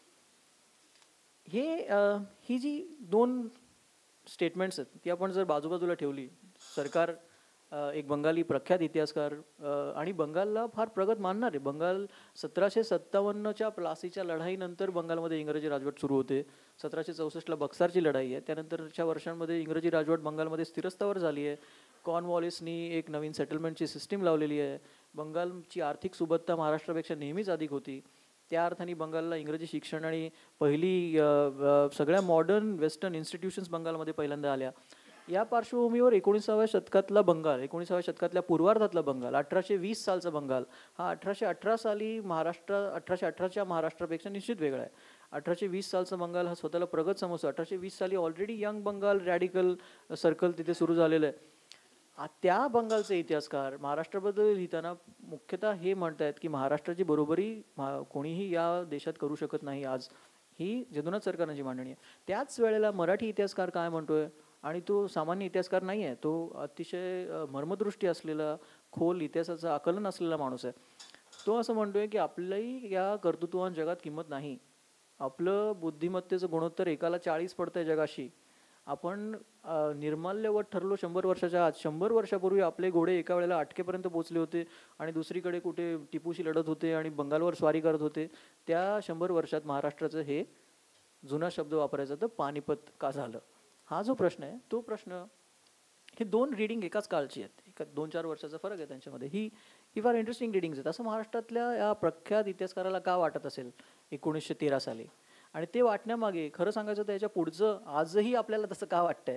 ही जी 2 स्टेटमेंट्स आहेत ती आपण जर बाजूबाजूला ठेवली, सरकार एक बंगाली प्रख्यात इतिहासकार आणि बंगालला फार प्रगत मानणारे. बंगाल 1757च्या प्लासीच्या लढाईनंतर बंगालमध्ये इंग्रजी राजवट सुरू होते. 1764ला बक्सारची लढाई आहे. त्यानंतरच्या वर्षांमध्ये इंग्रजी राजवट बंगालमध्ये स्थिरस्थावर झाली आहे. कॉर्नवॉलिसनी एक नवीन सेटलमेंटची सिस्टीम लावलेली आहे. बंगालची आर्थिक सुबत्ता महाराष्ट्रापेक्षा नेहमीच अधिक होती. त्या अर्थाने बंगालला इंग्रजी शिक्षण आणि पहिली सगळ्या मॉडर्न वेस्टर्न इन्स्टिट्यूशन्स बंगालमध्ये पहिल्यांदा आल्या. या पार्श्वभूमीवर 19व्या शतकातला बंगाल, 19व्या शतकातल्या पूर्वार्धातला बंगाल, 1820 सालचा बंगाल हा 1818 साली 1818च्या महाराष्ट्रापेक्षा निश्चित वेगळा आहे. 1820 सालचा बंगाल हा स्वतःला प्रगत समजतो. 1820 साली already young Bengal radical circle तिथे सुरू झालेलं आहे. त्या बंगालचे इतिहासकार महाराष्ट्राबद्दल लिहिताना मुख्यतः हे म्हणतात की महाराष्ट्राची बरोबरी कोणीही या देशात करू शकत नाही आज. ही जदुनाथ सरकारांची मांडणी आहे. त्याच वेळेला मराठी इतिहासकार काय म्हणतोय, आणि तो सामान्य इतिहासकार नाही आहे, तो अतिशय मर्मदृष्टी असलेला, खोल इतिहासाचं आकलन असलेला माणूस आहे. तो असं म्हणतोय की आपल्याही या कर्तृत्ववान जगात किंमत नाही. आपलं बुद्धिमत्तेचं गुणोत्तर एकाला 40 पडतंय जगाशी. आपण निर्माल्यवत ठरलो 100 वर्षाच्या आत. 100 वर्षापूर्वी आपले घोडे एका वेळेला अटकेपर्यंत पोहोचले होते आणि दुसरीकडे कुठे टिपूशी लढत होते आणि बंगालवर स्वारी करत होते. त्या 100 वर्षात महाराष्ट्राचं हे जुना शब्द वापरायचा तर पानिपत का झालं, हा जो प्रश्न आहे तो प्रश्न, हे 2 रीडिंग एकाच काळची आहेत. एका 2-4 वर्षाचा फरक आहे त्यांच्यामध्ये. ही फार इंटरेस्टिंग रीडिंग्स आहेत. असं महाराष्ट्रातल्या या प्रख्यात इतिहासकाराला का वाटत असेल 1913 साली? आणि ते वाटण्यामागे खरं सांगायचं तर याच्या पुढचं आजही आपल्याला तसं का वाटतंय,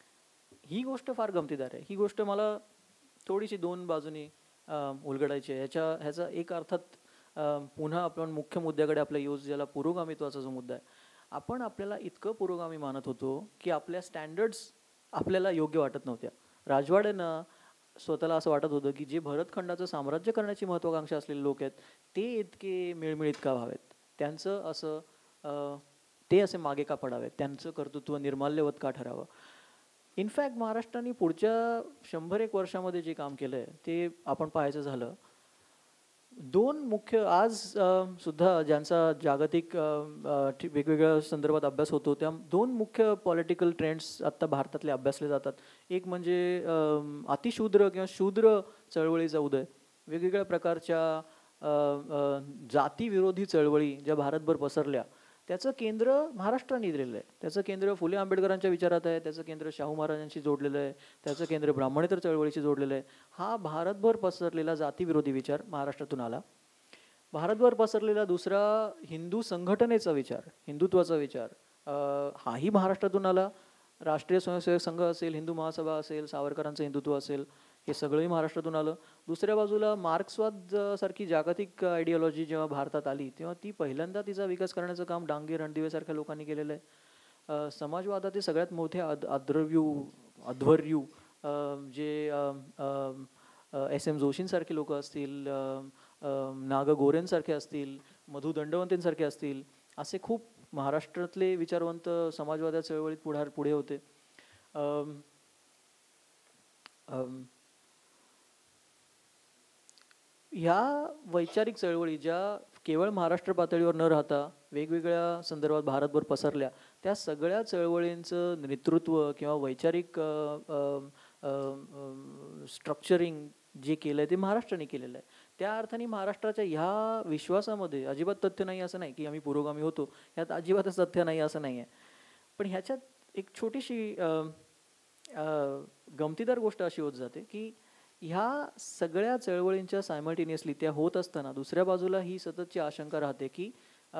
ही गोष्ट फार गमतीदार आहे. ही गोष्ट मला थोडीशी 2 बाजूनी उलगडायची आहे. ह्याचा एक अर्थात पुन्हा आपण मुख्य मुद्द्याकडे आपल्या येऊ, ज्याला पुरोगामित्वाचा जो मुद्दा आहे. आपण आपल्याला इतकं पुरोगामी मानत होतो की आपल्या स्टँडर्ड्स आपल्याला योग्य वाटत नव्हत्या. राजवाड्यांना स्वतःला असं वाटत होतं की जे भरतखंडाचं साम्राज्य करण्याची महत्त्वाकांक्षा असलेले लोक आहेत ते इतके मिळमिळीत का व्हावेत, त्यांचं असं ते असे मागे का पडावेत, त्यांचं कर्तृत्व निर्माल्यवत का ठरावं. इनफॅक्ट महाराष्ट्राने पुढच्या 100-1 वर्षामध्ये जे काम केलं आहे ते आपण पाहायचं झालं, 2 मुख्य आज सुद्धा ज्यांचा जागतिक वेगवेगळ्या संदर्भात अभ्यास होतो, त्या 2 मुख्य पॉलिटिकल ट्रेंड्स आत्ता भारतातले अभ्यासले जातात. एक म्हणजे अतिशूद्र किंवा शूद्र चळवळीचा उदय. वेगवेगळ्या प्रकारच्या जातीविरोधी चळवळी ज्या भारतभर पसरल्या त्याचं केंद्र महाराष्ट्राने दिलेलं आहे. त्याचं केंद्र फुले आंबेडकरांच्या विचारात आहे, त्याचं केंद्र शाहू महाराजांशी जोडलेलं आहे, त्याचं केंद्र ब्राह्मणेतर चळवळीशी जोडलेलं आहे. हा भारतभर पसरलेला जातीविरोधी विचार महाराष्ट्रातून आला. भारतभर पसरलेला दुसरा हिंदू संघटनेचा विचार, हिंदुत्वाचा विचार, हाही महाराष्ट्रातून आला. राष्ट्रीय स्वयंसेवक संघ असेल, हिंदू महासभा असेल, सावरकरांचं हिंदुत्व असेल, हे सगळंही महाराष्ट्रातून आलं. दुसऱ्या बाजूला मार्क्सवाद सारखी जागतिक आयडिओलॉजी जेव्हा भारतात आली तेव्हा ती पहिल्यांदा तिचा विकास करण्याचं काम डांगे रणदिवेसारख्या लोकांनी केलेलं आहे. समाजवादाचे सगळ्यात मोठे अध्वर्यू जे एस एम जोशींसारखे लोक असतील, नाग गोरेंसारखे असतील, मधु दंडवंतेंसारखे असतील, असे खूप महाराष्ट्रातले विचारवंत समाजवादा चळवळीत पुढे होते. ह्या वैचारिक चळवळी ज्या केवळ महाराष्ट्र पातळीवर न राहता वेगवेगळ्या संदर्भात भारतभर पसरल्या, त्या सगळ्या चळवळींचं नेतृत्व किंवा वैचारिक स्ट्रक्चरिंग जे केलं आहे ते महाराष्ट्राने केलेलं आहे. त्या अर्थाने महाराष्ट्राच्या ह्या विश्वासामध्ये अजिबात तथ्य नाही असं नाही की आम्ही पुरोगामी होतो, ह्यात अजिबातच तथ्य नाही असं नाही आहे. पण ह्याच्यात एक छोटीशी गमतीदार गोष्ट अशी होत जाते की ह्या सगळ्या चळवळींच्या सायमल्टेनियसली त्या होत असताना दुसऱ्या बाजूला ही सततची आशंका राहते की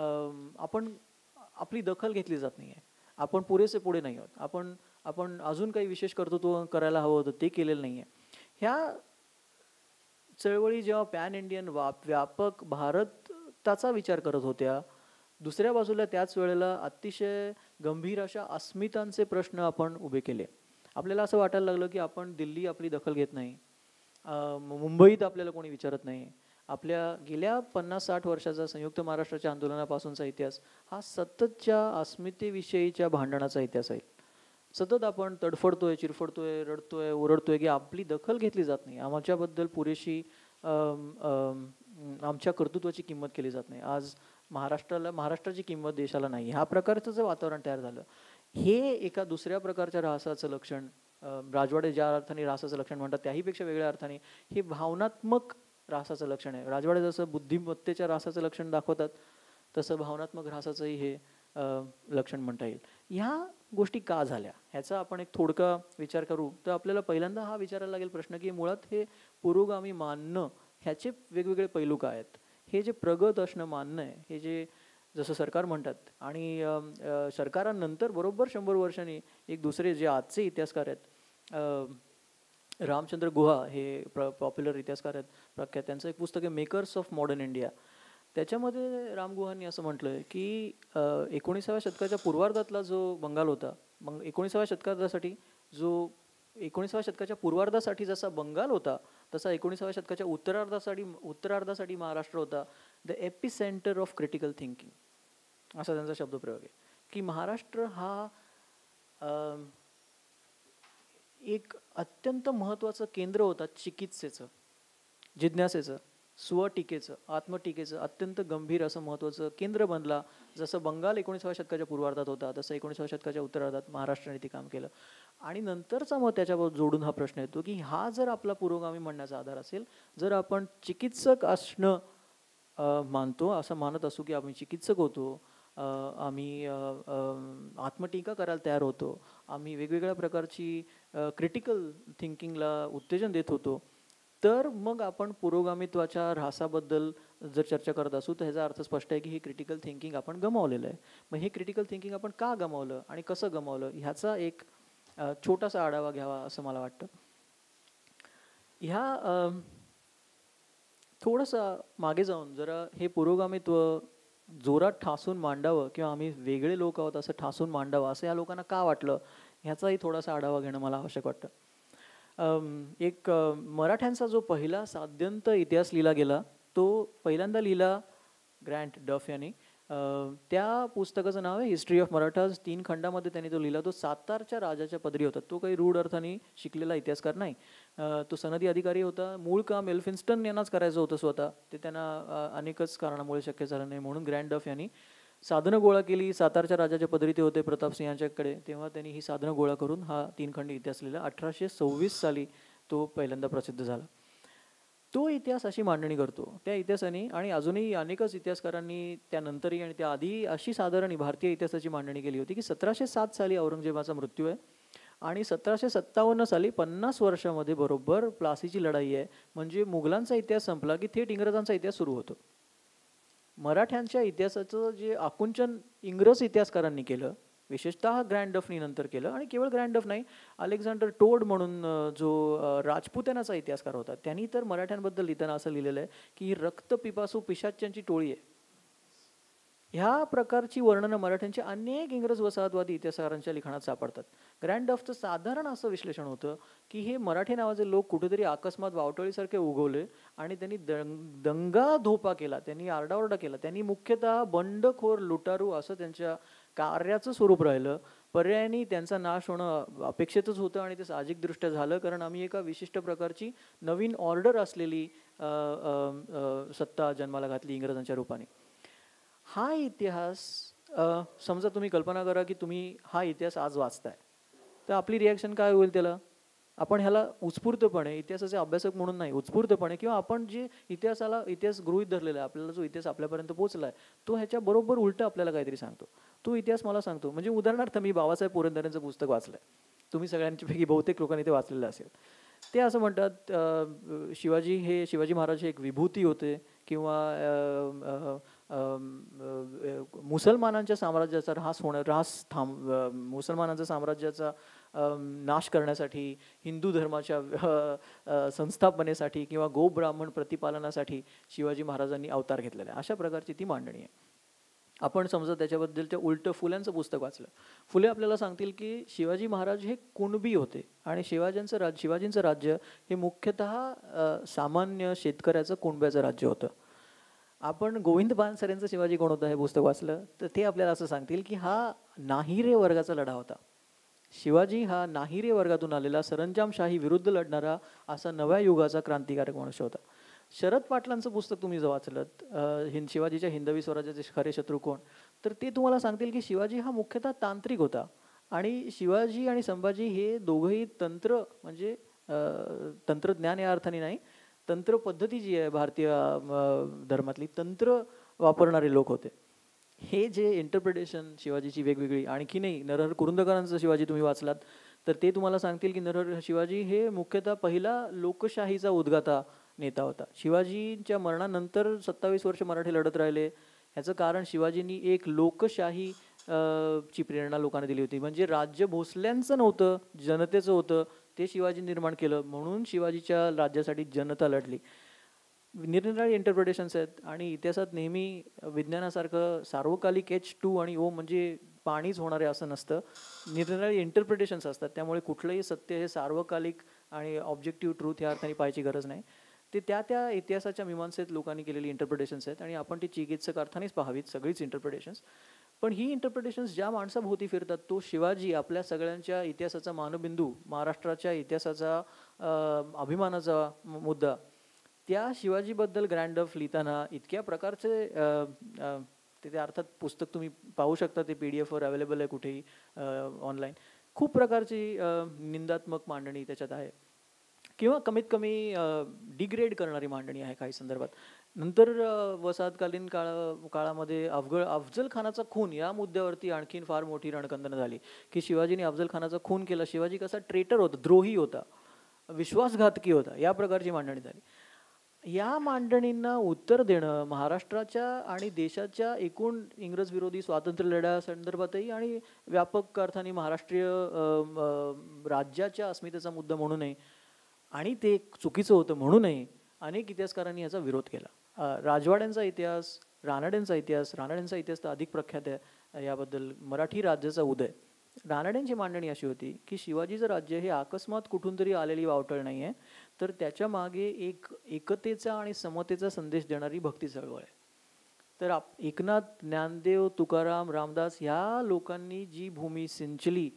आपली दखल घेतली जात नाही आहे, आपण पुरेसे पुढे नाही आहोत, आपण अजून काही विशेष कर्तृत्व करायला हवं होतं ते केलेलं नाही आहे. ह्या चळवळी जेव्हा पॅन इंडियन व्यापक भारताचा विचार करत होत्या, दुसऱ्या बाजूला त्याच वेळेला अतिशय गंभीर अशा अस्मितांचे प्रश्न आपण उभे केले. आपल्याला असं वाटायला लागलं की आपण दिल्ली आपली दखल घेत नाही, मुंबईत आपल्याला कोणी विचारत नाही. आपल्या गेल्या 50-60 वर्षाचा संयुक्त महाराष्ट्राच्या आंदोलनापासूनचा इतिहास हा सततच्या अस्मितेविषयीच्या भांडणाचा इतिहास आहे. सतत आपण तडफडतोय, चिरफडतोय, रडतोय, ओरडतोय की आपली दखल घेतली जात नाही, आमच्याबद्दल पुरेशी आमच्या कर्तृत्वाची किंमत केली जात नाही. आज महाराष्ट्राची किंमत देशाला नाही, ह्या प्रकारचं जे वातावरण तयार झालं, हे एका दुसऱ्या प्रकारच्या ऱ्हासाचं लक्षण, राजवाडे ज्या अर्थाने ऱ्हासाचं लक्षण म्हणतात त्याहीपेक्षा वेगळ्या अर्थाने हे भावनात्मक ऱ्हासाचं लक्षण आहे. राजवाडे जसं बुद्धिमत्तेच्या ऱ्हासाचं लक्षण दाखवतात तसं भावनात्मक ऱ्हासाचंही हे लक्षण म्हणता येईल. ह्या गोष्टी का झाल्या ह्याचा आपण एक थोडका विचार करू तर आपल्याला पहिल्यांदा हा विचारायला लागेल प्रश्न की मुळात हे पुरोगामी मानणं ह्याचे वेगवेगळे पैलू काय आहेत. हे जे प्रगत असणं मानणं आहे, हे जे जसं सरकार म्हणतात आणि सरकारांनंतर बरोबर 100 वर्षांनी एक दुसरे जे आजचे इतिहासकार आहेत, रामचंद्र गुहा हे पॉप्युलर इतिहासकार आहेत प्रख्यात, त्यांचं एक पुस्तक आहे मेकर्स ऑफ मॉडर्न इंडिया. त्याच्यामध्ये राम गुहांनी असं म्हटलं आहे की 19व्या शतकाच्या पूर्वार्धातला जो बंगाल होता, मग 19व्या शतकाच्या पूर्वार्धासाठी जसा बंगाल होता तसा 19व्या शतकाच्या उत्तरार्धासाठी महाराष्ट्र होता. The epicentre of critical thinking असा त्यांचा शब्दप्रयोग आहे की महाराष्ट्र हा एक अत्यंत महत्त्वाचं केंद्र होता चिकित्सेचं, जिज्ञासेचं, स्वटीकेचं, आत्मटीकेचं अत्यंत गंभीर असं महत्त्वाचं केंद्र बनला. जसं बंगाल 19व्या शतकाच्या पूर्वार्धात होता तसं 19व्या शतकाच्या उत्तरार्धात महाराष्ट्राने ते काम केलं. आणि नंतरचा मग त्याच्यावर जोडून हा प्रश्न येतो की हा जर आपला पुरोगामी म्हणण्याचा आधार असेल, जर आपण चिकित्सक असणं मानतो, असं मानत असू की आम्ही चिकित्सक होतो, आम्ही आत्मटीका करायला तयार होतो, आम्ही वेगवेगळ्या प्रकारची क्रिटिकल थिंकिंगला उत्तेजन देत होतो, तर मग आपण पुरोगामित्वाच्या ऱ्हासाबद्दल जर चर्चा करत असू तर ह्याचा अर्थ स्पष्ट आहे की हे क्रिटिकल थिंकिंग आपण गमावलेलं आहे. मग हे क्रिटिकल थिंकिंग आपण का गमावलं आणि कसं गमावलं ह्याचा एक छोटासा आढावा घ्यावा असं मला वाटतं. ह्या थोडंसं मागे जाऊन जरा हे पुरोगामित्व जोरात ठासून मांडावं किंवा आम्ही वेगळे लोक आहोत असं ठासून मांडावं असं या लोकांना का वाटलं ह्याचाही थोडासा आढावा घेणं मला आवश्यक वाटतं. एक मराठ्यांचा जो पहिला साध्यंत इतिहास लिहिला गेला तो पहिल्यांदा लिहिला ग्रँट डफ यांनी. त्या पुस्तकाचं नाव आहे हिस्ट्री ऑफ मराठाज. 3 खंडामध्ये त्यांनी तो लिहिला. तो सातारच्या राजाच्या पदरी होता. तो काही रूढ अर्थाने शिकलेला इतिहासकार नाही, तो सनदी अधिकारी होता. मूळ काम एल्फिन्स्टन यांनाच करायचं होतं स्वतः, ते त्यांना अनेकच कारणामुळे शक्य झालं नाही. म्हणून ग्रँट डफ यांनी साधनं गोळा केली. सातारच्या राजाच्या पदरी ते होते प्रतापसिंह यांच्याकडे, तेव्हा त्यांनी ही साधनं गोळा करून हा 3 खंडी इतिहास लिहिला. 1826 साली तो पहिल्यांदा प्रसिद्ध झाला. तो इतिहास अशी मांडणी करतो. त्या इतिहासाने आणि अजूनही अनेकच इतिहासकारांनी त्यानंतरही आणि त्याआधी अशी साधारण भारतीय इतिहासाची मांडणी केली होती की 1707 साली औरंगजेबाचा मृत्यू आहे आणि 1757 साली 50 वर्षामध्ये बरोबर प्लासीची लढाई आहे. म्हणजे मुघलांचा इतिहास संपला की थेट इंग्रजांचा इतिहास सुरू होतो. मराठ्यांच्या इतिहासाचं जे आकुंचन इंग्रज इतिहासकारांनी केलं, विशेषतः ग्रँड डफनी नंतर केलं, आणि केवळ ग्रँड डफ नाही, अलेक्झांडर टोड म्हणून जो राजपुतानाचा इतिहासकार होता, त्यांनी तर मराठ्यांबद्दल लिहिताना असं लिहिलेलं आहे की ही रक्तपिपासू पिशाच्यांची टोळी आहे. ह्या प्रकारची वर्णनं मराठ्यांच्या अनेक इंग्रज वसाहतवादी इतिहासकारांच्या लिखाणात सापडतात. ग्रँड डफचं साधारण असं विश्लेषण होतं की हे मराठी नावाचे लोक कुठेतरी अकस्मात वावटळीसारखे उगवले आणि त्यांनी दंगा धोपा केला, त्यांनी आरडाओरडा केला, त्यांनी मुख्यतः बंडखोर लुटारू असं त्यांच्या कार्याचं स्वरूप राहिलं. पर्यायाने त्यांचा नाश होणं अपेक्षितच होतं आणि ते साहजिकदृष्ट्या झालं, कारण आम्ही एका विशिष्ट प्रकारची नवीन ऑर्डर असलेली सत्ता जन्माला घातली इंग्रजांच्या रूपाने. हा इतिहास समजा तुम्ही कल्पना करा की तुम्ही हा इतिहास आज वाचताय, तर आपली रिॲक्शन काय होईल त्याला? आपण ह्याला उत्स्फूर्तपणे, इतिहासाचे अभ्यासक म्हणून नाही, उत्स्फूर्तपणे, किंवा आपण जे इतिहास गृहीत धरलेला आहे, आपल्याला जो इतिहास आपल्यापर्यंत पोहोचला आहे तो ह्याच्या बरोबर उलटं आपल्याला काहीतरी सांगतो. तो इतिहास मला सांगतो, म्हणजे उदाहरणार्थ मी बाबासाहेब पुरंदरेंचं पुस्तक वाचलं आहे, तुम्ही सगळ्यांपैकी बहुतेक लोकांनी ते वाचलेलं असेल. ते असं म्हणतात शिवाजी महाराज हे एक विभूती होते, किंवा मुसलमानांच्या साम्राज्याचा मुसलमानांच्या साम्राज्याचा नाश करण्यासाठी, हिंदू धर्माच्या संस्थापनेसाठी किंवा गोब्राह्मण प्रतिपालनासाठी शिवाजी महाराजांनी अवतार घेतलेला आहे. अशा प्रकारची ती मांडणी आहे. आपण समजा त्याच्याबद्दलच्या उलटं फुल्यांचं पुस्तक वाचलं, फुले आपल्याला सांगतील की शिवाजी महाराज हे कुणबी होते आणि शिवाजींचं राज्य हे मुख्यतः सामान्य शेतकऱ्याचं, कुणब्याचं राज्य होतं. आपण गोविंद पानसरेंचं शिवाजी कोण होता हे पुस्तक वाचलं तर ते आपल्याला असं सांगतील की हा नाहिरे वर्गाचा लढा होता. शिवाजी हा नाहिरे वर्गातून आलेला, सरंजामशाही विरुद्ध लढणारा असा नव्या युगाचा क्रांतिकारक मनुष्य होता. शरद पाटलांचं पुस्तक तुम्ही जर वाचलं, शिवाजीच्या हिंदवी स्वराज्याचे खरे शत्रू कोण, तर ते तुम्हाला सांगतील की शिवाजी हा मुख्यतः तांत्रिक होता आणि शिवाजी आणि संभाजी हे दोघंही तंत्र, म्हणजे तंत्रज्ञान या अर्थाने नाही, तंत्र पद्धती जी आहे भारतीय धर्मातली, तंत्र वापरणारे लोक होते. हे जे इंटरप्रिटेशन शिवाजीची वेगवेगळी, आणखी नाही, नरहर कुरुंदकरांचं शिवाजी तुम्ही वाचलात तर ते तुम्हाला सांगतील की नरहर शिवाजी हे मुख्यतः पहिला लोकशाहीचा उद्गाता नेता होता. शिवाजींच्या मरणानंतर 27 वर्ष मराठी लढत राहिले. ह्याचं कारण शिवाजींनी एक लोकशाही ची प्रेरणा लोकांना दिली होती. म्हणजे राज्य भोसल्यांचं नव्हतं, जनतेचं होतं, ते शिवाजी निर्माण केलं. म्हणून शिवाजीच्या राज्यासाठी जनता लढली. निरनिराळे इंटरप्रिटेशन्स आहेत आणि इतिहासात नेहमी विज्ञानासारखं सार्वकालिक H2 आणि O म्हणजे पाणीच होणार आहे असं नसतं. निरनिराळे इंटरप्रिटेशन्स असतात. त्यामुळे कुठलंही सत्य हे सार्वकालिक आणि ऑब्जेक्टिव्ह ट्रूथ या अर्थाने पाहायची गरज नाही. ते त्या इतिहासाच्या मीमांसेत लोकांनी केलेली इंटरप्रिटेशन्स आहेत आणि आपण ती चिकित्सक अर्थानेच पाहावीत सगळीच इंटरप्रिटेशन्स. पण ही इंटरप्रिटेशन्स ज्या माणसाभोवती फिरतात, तो शिवाजी आपल्या सगळ्यांच्या इतिहासाचा मानबिंदू, महाराष्ट्राच्या इतिहासाचा अभिमानाचा मुद्दा, त्या शिवाजीबद्दल ग्रँड डफ लिहिताना इतक्या प्रकारचे ते अर्थात पुस्तक तुम्ही पाहू शकता, ते PDF वर अवेलेबल आहे कुठेही ऑनलाईन. खूप प्रकारची निंदात्मक मांडणी त्याच्यात आहे किंवा कमीत कमी डिग्रेड करणारी मांडणी आहे काही संदर्भात. नंतर वसाहतकालीन काळामध्ये अफजल खानाचा खून या मुद्द्यावरती आणखीन फार मोठी रणकंदनं झाली की शिवाजीने अफजल खानाचा खून केला, शिवाजी कसा ट्रेटर होता, द्रोही होता, विश्वासघातकी होता, या प्रकारची मांडणी झाली. या मांडणींना उत्तर देणं महाराष्ट्राच्या आणि देशाच्या एकूण इंग्रज विरोधी स्वातंत्र्य लढ्या संदर्भातही आणि व्यापक अर्थाने महाराष्ट्रीय राज्याच्या अस्मितेचा मुद्दा म्हणू नये आणि ते चुकीचं होतं म्हणू नये, अनेक इतिहासकारांनी याचा विरोध केला. राजवाड्यांचा इतिहास, रानड्यांचा इतिहास तर अधिक प्रख्यात आहे. याबद्दल मराठी राज्याचा उदय, रानड्यांची मांडणी अशी होती की शिवाजीचं राज्य हे अकस्मात कुठून तरी आलेली वावटळ नाही आहे, तर त्याच्या मागे एक एकतेचा आणि समतेचा संदेश देणारी भक्ती चळवळ आहे. तर एकनाथ, ज्ञानदेव, तुकाराम, रामदास ह्या लोकांनी जी भूमी सिंचली,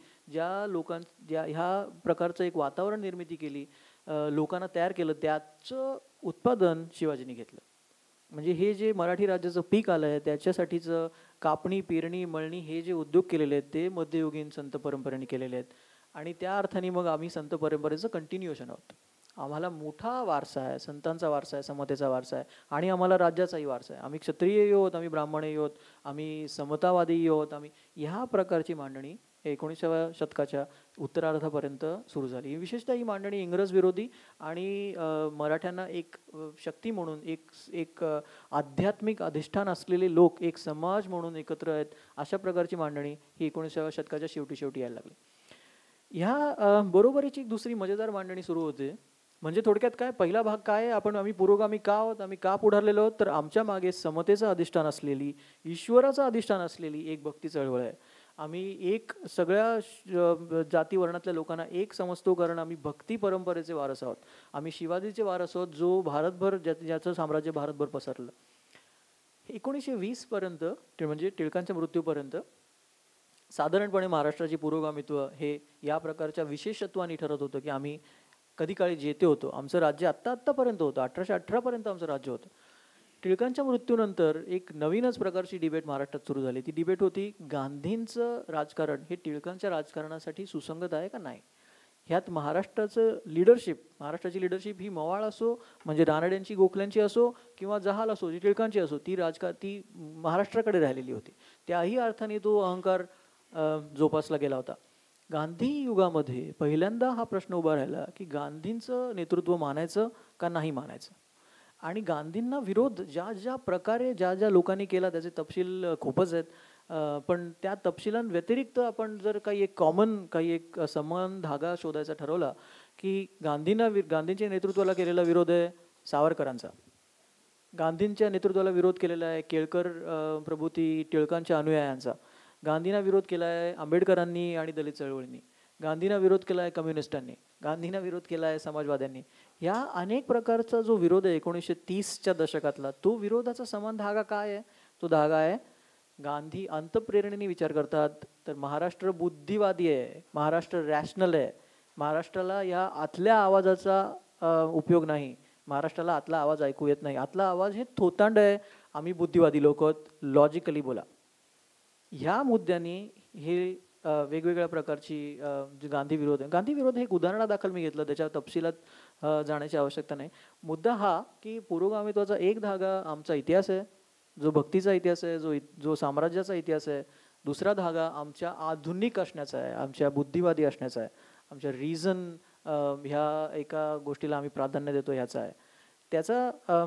ह्या प्रकारचं एक वातावरण निर्मिती केली, लोकांना तयार केलं, त्याचं उत्पादन शिवाजींनी घेतलं. म्हणजे हे जे मराठी राज्याचं पीक आलं आहे त्याच्यासाठीचं कापणी, पेरणी, मळणी हे जे उद्योग केलेले आहेत ते मध्ययुगीन संत परंपरेने केलेले आहेत आणि त्या अर्थाने मग आम्ही संत परंपरेचं कंटिन्युएशन आहोत. आम्हाला मोठा वारसा आहे, संतांचा वारसा आहे, समतेचा वारसा आहे आणि आम्हाला राज्याचाही वारसा आहे. आम्ही क्षत्रियही आहोत, आम्ही ब्राह्मणही आहोत, आम्ही समतावादीही आहोत. आम्ही ह्या प्रकारची मांडणी 19व्या शतकाच्या उत्तरार्धापर्यंत सुरू झाली. विशेषतः ही मांडणी इंग्रज विरोधी आणि मराठ्यांना एक शक्ती म्हणून, एक एक आध्यात्मिक अधिष्ठान असलेले लोक एक समाज म्हणून एकत्र आहेत, अशा प्रकारची मांडणी ही 19व्या शतकाच्या शेवटी यायला लागली. ह्या बरोबरीची एक दुसरी मजेदार मांडणी सुरू होते. म्हणजे थोडक्यात काय, पहिला भाग काय, आम्ही पुरोगामी का आहोत, आम्ही का पुढारलेलो आहोत, तर आमच्या मागे समतेचं अधिष्ठान असलेली, ईश्वराचं अधिष्ठान असलेली एक भक्ती चळवळ आहे. आम्ही एक सगळ्या जाती वर्णातल्या लोकांना एक समजतो, कारण आम्ही भक्ती परंपरेचे वारस आहोत. आम्ही शिवाजीचे वारस आहोत, जो भारतभर ज्याचं साम्राज्य भारतभर पसरलं. 1920 पर्यंत म्हणजे टिळकांच्या मृत्यूपर्यंत साधारणपणे महाराष्ट्राची पुरोगामित्व हे या प्रकारच्या विशेषत्वाने ठरत होतं की आम्ही कधी काळी जेते होतो. आमचं राज्य आत्तापर्यंत होतं, 1818 पर्यंत आमचं राज्य होतं. टिळकांच्या मृत्यूनंतर एक नवीनच प्रकारची डिबेट महाराष्ट्रात सुरू झाली. ती डिबेट होती, गांधींचं राजकारण हे टिळकांच्या राजकारणासाठी सुसंगत आहे का नाही. ह्यात महाराष्ट्राची लिडरशिप ही मवाळ असो, म्हणजे रानड्यांची गोखल्यांची असो, किंवा जहाल असो, जी टिळकांची असो, ती महाराष्ट्राकडे राहिलेली होती. त्याही अर्थाने तो अहंकार जोपासला गेला होता. गांधी युगामध्ये पहिल्यांदा हा प्रश्न उभा राहिला की गांधींचं नेतृत्व मानायचं का नाही मानायचं. आणि गांधींना विरोध ज्या प्रकारे ज्या लोकांनी केला त्याचे तपशील खूपच आहेत. पण त्या तपशिलांव्यतिरिक्त आपण जर काही एक समान धागा शोधायचा ठरवला की गांधींच्या नेतृत्वाला केलेला विरोध आहे सावरकरांचा, गांधींच्या नेतृत्वाला विरोध केलेला आहे केळकर प्रभूती टिळकांच्या अनुयायांचा, गांधींना विरोध केला आहे आंबेडकरांनी आणि दलित चळवळींनी, गांधींना विरोध केला आहे कम्युनिस्टांनी, गांधींना विरोध केला आहे समाजवाद्यांनी. या अनेक प्रकारचा जो विरोध आहे 1930च्या दशकातला, तो विरोधाचा समान धागा काय आहे, तो धागा आहे गांधी अंतःप्रेरणेने विचार करतात, तर महाराष्ट्र बुद्धिवादी आहे, महाराष्ट्र रॅशनल आहे, महाराष्ट्राला या आतल्या आवाजाचा उपयोग नाही, महाराष्ट्राला आतला आवाज ऐकू येत नाही, आतला आवाज हे थोतांड आहे, आम्ही बुद्धिवादी लोक आहोत, लॉजिकली बोला. ह्या मुद्द्यांनी हे वेगवेगळ्या प्रकारची जी गांधी विरोध आहे, गांधी विरोध हे एक उदाहरणादाखल मी घेतलं, त्याच्या तपशिलात जाण्याची आवश्यकता नाही. मुद्दा हा की पुरोगामित्वाचा एक धागा आमचा इतिहास आहे, जो भक्तीचा इतिहास आहे, जो साम्राज्याचा इतिहास आहे. दुसरा धागा आमच्या आधुनिक असण्याचा आहे, आमच्या बुद्धिवादी असण्याचा आहे, आमच्या रिझन ह्या एका गोष्टीला आम्ही प्राधान्य देतो ह्याचा आहे. त्याचा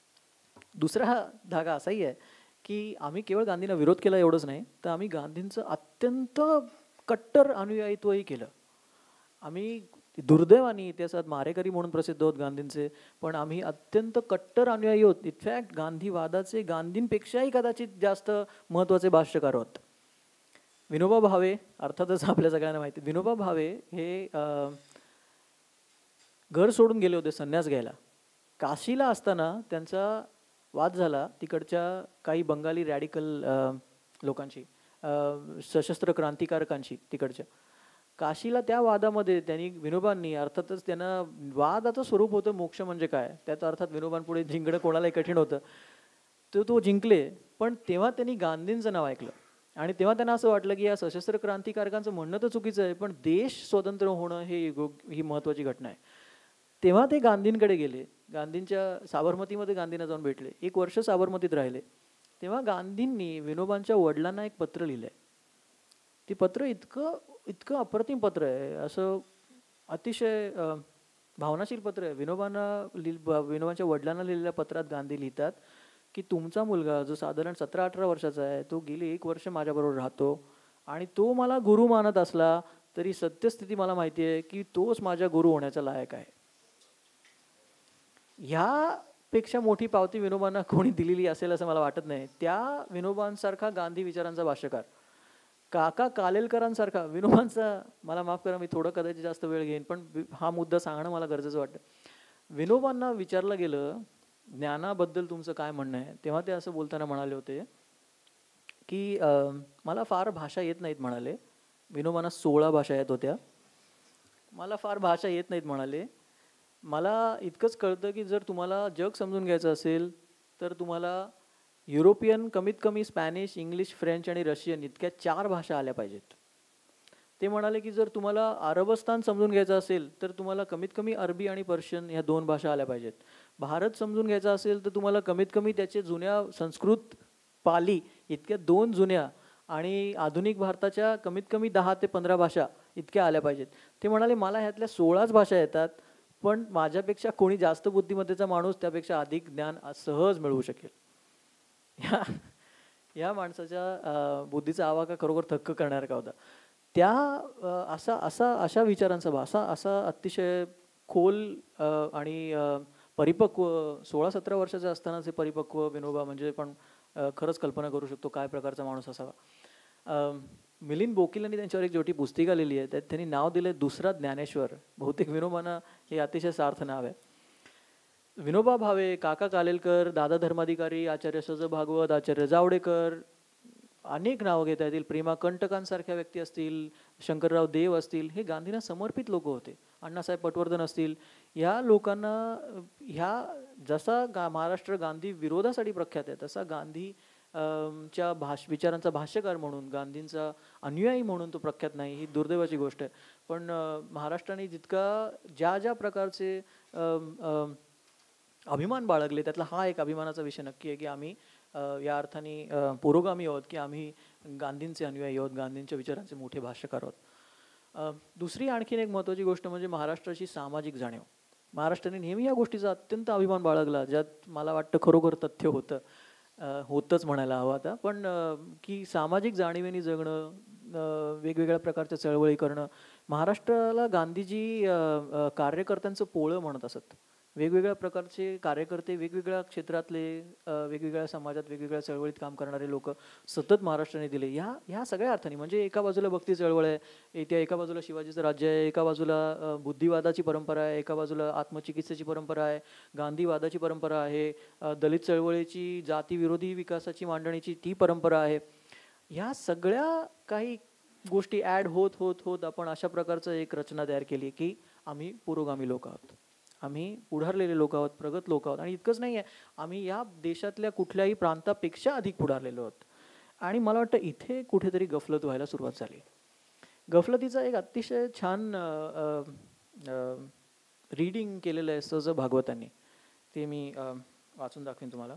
दुसरा धागा असाही आहे की आम्ही केवळ गांधींना विरोध केला एवढंच नाही, तर आम्ही गांधींचं अत्यंत कट्टर अनुयायित्वही केलं. आम्ही दुर्दैवाने इतिहासात मारेकरी म्हणून प्रसिद्ध आहोत गांधींचे, पण आम्ही अत्यंत कट्टर अनुयायी आहोत. इनफॅक्ट गांधीवादाचे गांधींपेक्षाही कदाचित जास्त महत्त्वाचे भाष्यकार आहोत. विनोबा भावे, अर्थातच आपल्या सगळ्यांना माहिती, विनोबा भावे हे घर सोडून गेले होते संन्यास घ्यायला. काशीला असताना त्यांचा वाद झाला तिकडच्या काही बंगाली रॅडिकल लोकांशी, सशस्त्र क्रांतिकारकांशी तिकडच्या. काशीला त्या वादामध्ये विनोबांनी, अर्थातच त्यांना वादाचं स्वरूप होतं मोक्ष म्हणजे काय, त्याचा अर्थात विनोबांपुढे जिंकणं कोणालाही कठीण होतं, तो जिंकले. पण तेव्हा त्यांनी गांधींचं नाव ऐकलं आणि तेव्हा त्यांना असं वाटलं की या सशस्त्र क्रांतिकारकांचं म्हणणं तर चुकीचं आहे, पण देश स्वतंत्र होणं ही महत्त्वाची घटना आहे. तेव्हा ते गांधींकडे गेले, गांधींच्या साबरमतीमध्ये गांधींना जाऊन भेटले, 1 वर्ष साबरमतीत राहिले. तेव्हा गांधींनी विनोबांच्या वडिलांना एक पत्र लिहिलं आहे. ती पत्र इतकं अप्रतिम पत्र आहे, असं अतिशय भावनाशील पत्र आहे. विनोबांच्या वडिलांना लिहिलेल्या पत्रात गांधी लिहितात की तुमचा मुलगा जो साधारण 17-18 वर्षाचा आहे, तो गेली 1 वर्ष माझ्याबरोबर राहतो आणि तो मला गुरु मानत असला तरी सत्यस्थिती मला माहिती आहे की तोच माझ्या गुरु होण्याचा लायक आहे. ह्यापेक्षा मोठी पावती विनोबांना कोणी दिलेली असेल असं मला वाटत नाही. त्या विनोबांसारखा गांधी विचारांचा भाष्यकार, काका कालेलकरांसारखा विनोबांचा, मला माफ करा मी थोडं कदाचित जास्त वेळ घेईन पण हा मुद्दा सांगणं मला गरजेचं वाटतं. विनोबांना विचारलं गेलं ज्ञानाबद्दल तुमचं काय म्हणणं आहे, तेव्हा ते असं बोलताना म्हणाले होते की मला फार भाषा येत नाहीत म्हणाले. विनोबांना 16 भाषा येत होत्या. मला फार भाषा येत नाहीत म्हणाले. मला इतकंच कळतं की जर तुम्हाला जग समजून घ्यायचं असेल तर तुम्हाला युरोपियन, कमीत कमी स्पॅनिश, इंग्लिश, फ्रेंच आणि रशियन इतक्या 4 भाषा आल्या पाहिजेत. ते म्हणाले की जर तुम्हाला अरबस्तान समजून घ्यायचं असेल तर तुम्हाला कमीत कमी अरबी आणि पर्शियन ह्या 2 भाषा आल्या पाहिजेत. भारत समजून घ्यायचा असेल तर तुम्हाला कमीत कमी त्याचे जुन्या संस्कृत, पाली इतक्या 2 जुन्या आणि आधुनिक भारताच्या कमीत कमी 10 ते 15 भाषा इतक्या आल्या पाहिजेत. ते म्हणाले मला ह्यातल्या 16च भाषा येतात, पण माझ्यापेक्षा कोणी जास्त बुद्धिमत्तेचा माणूस त्यापेक्षा अधिक ज्ञान सहज मिळवू शकेल. या माणसाच्या बुद्धीचा आवाका खरोखर थक्क करणारा होता. त्या अशा विचारांचा असा अतिशय खोल आणि परिपक्व 16-17 वर्षाचे असतानाचे परिपक्व विनोबा म्हणजे पण खरंच कल्पना करू शकतो काय प्रकारचा माणूस असावा. मिलिंद बोकील यांनी त्यांच्यावर एक छोटी पुस्तिका लिहिली आहे, त्यात त्यांनी नाव दिले दुसरा ज्ञानेश्वर. बहुतेक विनोबांना हे अतिशय सार्थ नाव आहे. विनोबा भावे, काका कालेलकर, दादा धर्माधिकारी, आचार्य सज भागवत, आचार्य जावडेकर, अनेक नावं घेता येतील, प्रेमा कंटकांसारख्या व्यक्ती असतील, शंकरराव देव असतील, हे गांधींना समर्पित लोक होते. अण्णासाहेब पटवर्धन असतील, ह्या लोकांना जसा महाराष्ट्र गांधी विरोधासाठी प्रख्यात आहे तसा गांधी च्या विचारांचा भाष्यकार म्हणून, गांधींचा अनुयायी म्हणून तो प्रख्यात नाही. ही दुर्दैवाची गोष्ट आहे. पण महाराष्ट्राने जितका ज्या प्रकारचे अभिमान बाळगले त्यातला हा एक अभिमानाचा विषय नक्की आहे की आम्ही या अर्थाने पुरोगामी आहोत की आम्ही गांधींचे अनुयायी आहोत, गांधींच्या विचारांचे मोठे भाष्यकार आहोत. दुसरी आणखीन एक महत्त्वाची गोष्ट म्हणजे महाराष्ट्राची सामाजिक जाणीव. महाराष्ट्राने नेहमी या गोष्टीचा अत्यंत अभिमान बाळगला, ज्यात मला वाटतं खरोखर तथ्य होतंच म्हणायला हवं आता. पण की सामाजिक जाणीवेने जगणं, वेगवेगळ्या प्रकारच्या चळवळी करणं. महाराष्ट्राला गांधीजी कार्यकर्त्यांचं पोळं म्हणत असत. वेगवेगळ्या प्रकारचे कार्यकर्ते, वेगवेगळ्या क्षेत्रातले, वेगवेगळ्या समाजात, वेगवेगळ्या चळवळीत काम करणारे लोक सतत महाराष्ट्राने दिले. ह्या सगळ्या अर्थाने म्हणजे एका बाजूला भक्ती चळवळ आहे, त्या एका बाजूला शिवाजीचं राज्य आहे, एका बाजूला बुद्धिवादाची परंपरा आहे, एका बाजूला आत्मचिकित्सेची परंपरा आहे, गांधीवादाची परंपरा आहे, दलित चळवळीची, जातीविरोधी विकासाची मांडणीची ती परंपरा आहे. ह्या सगळ्या काही गोष्टी ॲड होत होत होत आपण अशा प्रकारचं एक रचना तयार केली की आम्ही पुरोगामी लोक आहोत, आम्ही पुढारलेले लोक आहोत, प्रगत लोक आहोत. आणि इतकंच नाही आहे, आम्ही या देशातल्या कुठल्याही प्रांतापेक्षा अधिक पुढारलेलो आहोत. आणि मला वाटतं इथे कुठेतरी गफलत व्हायला सुरुवात झाली. गफलतीचा एक अतिशय छान रीडिंग केलेलं आहे सज भागवतांनी, ते मी वाचून दाखवेन तुम्हाला.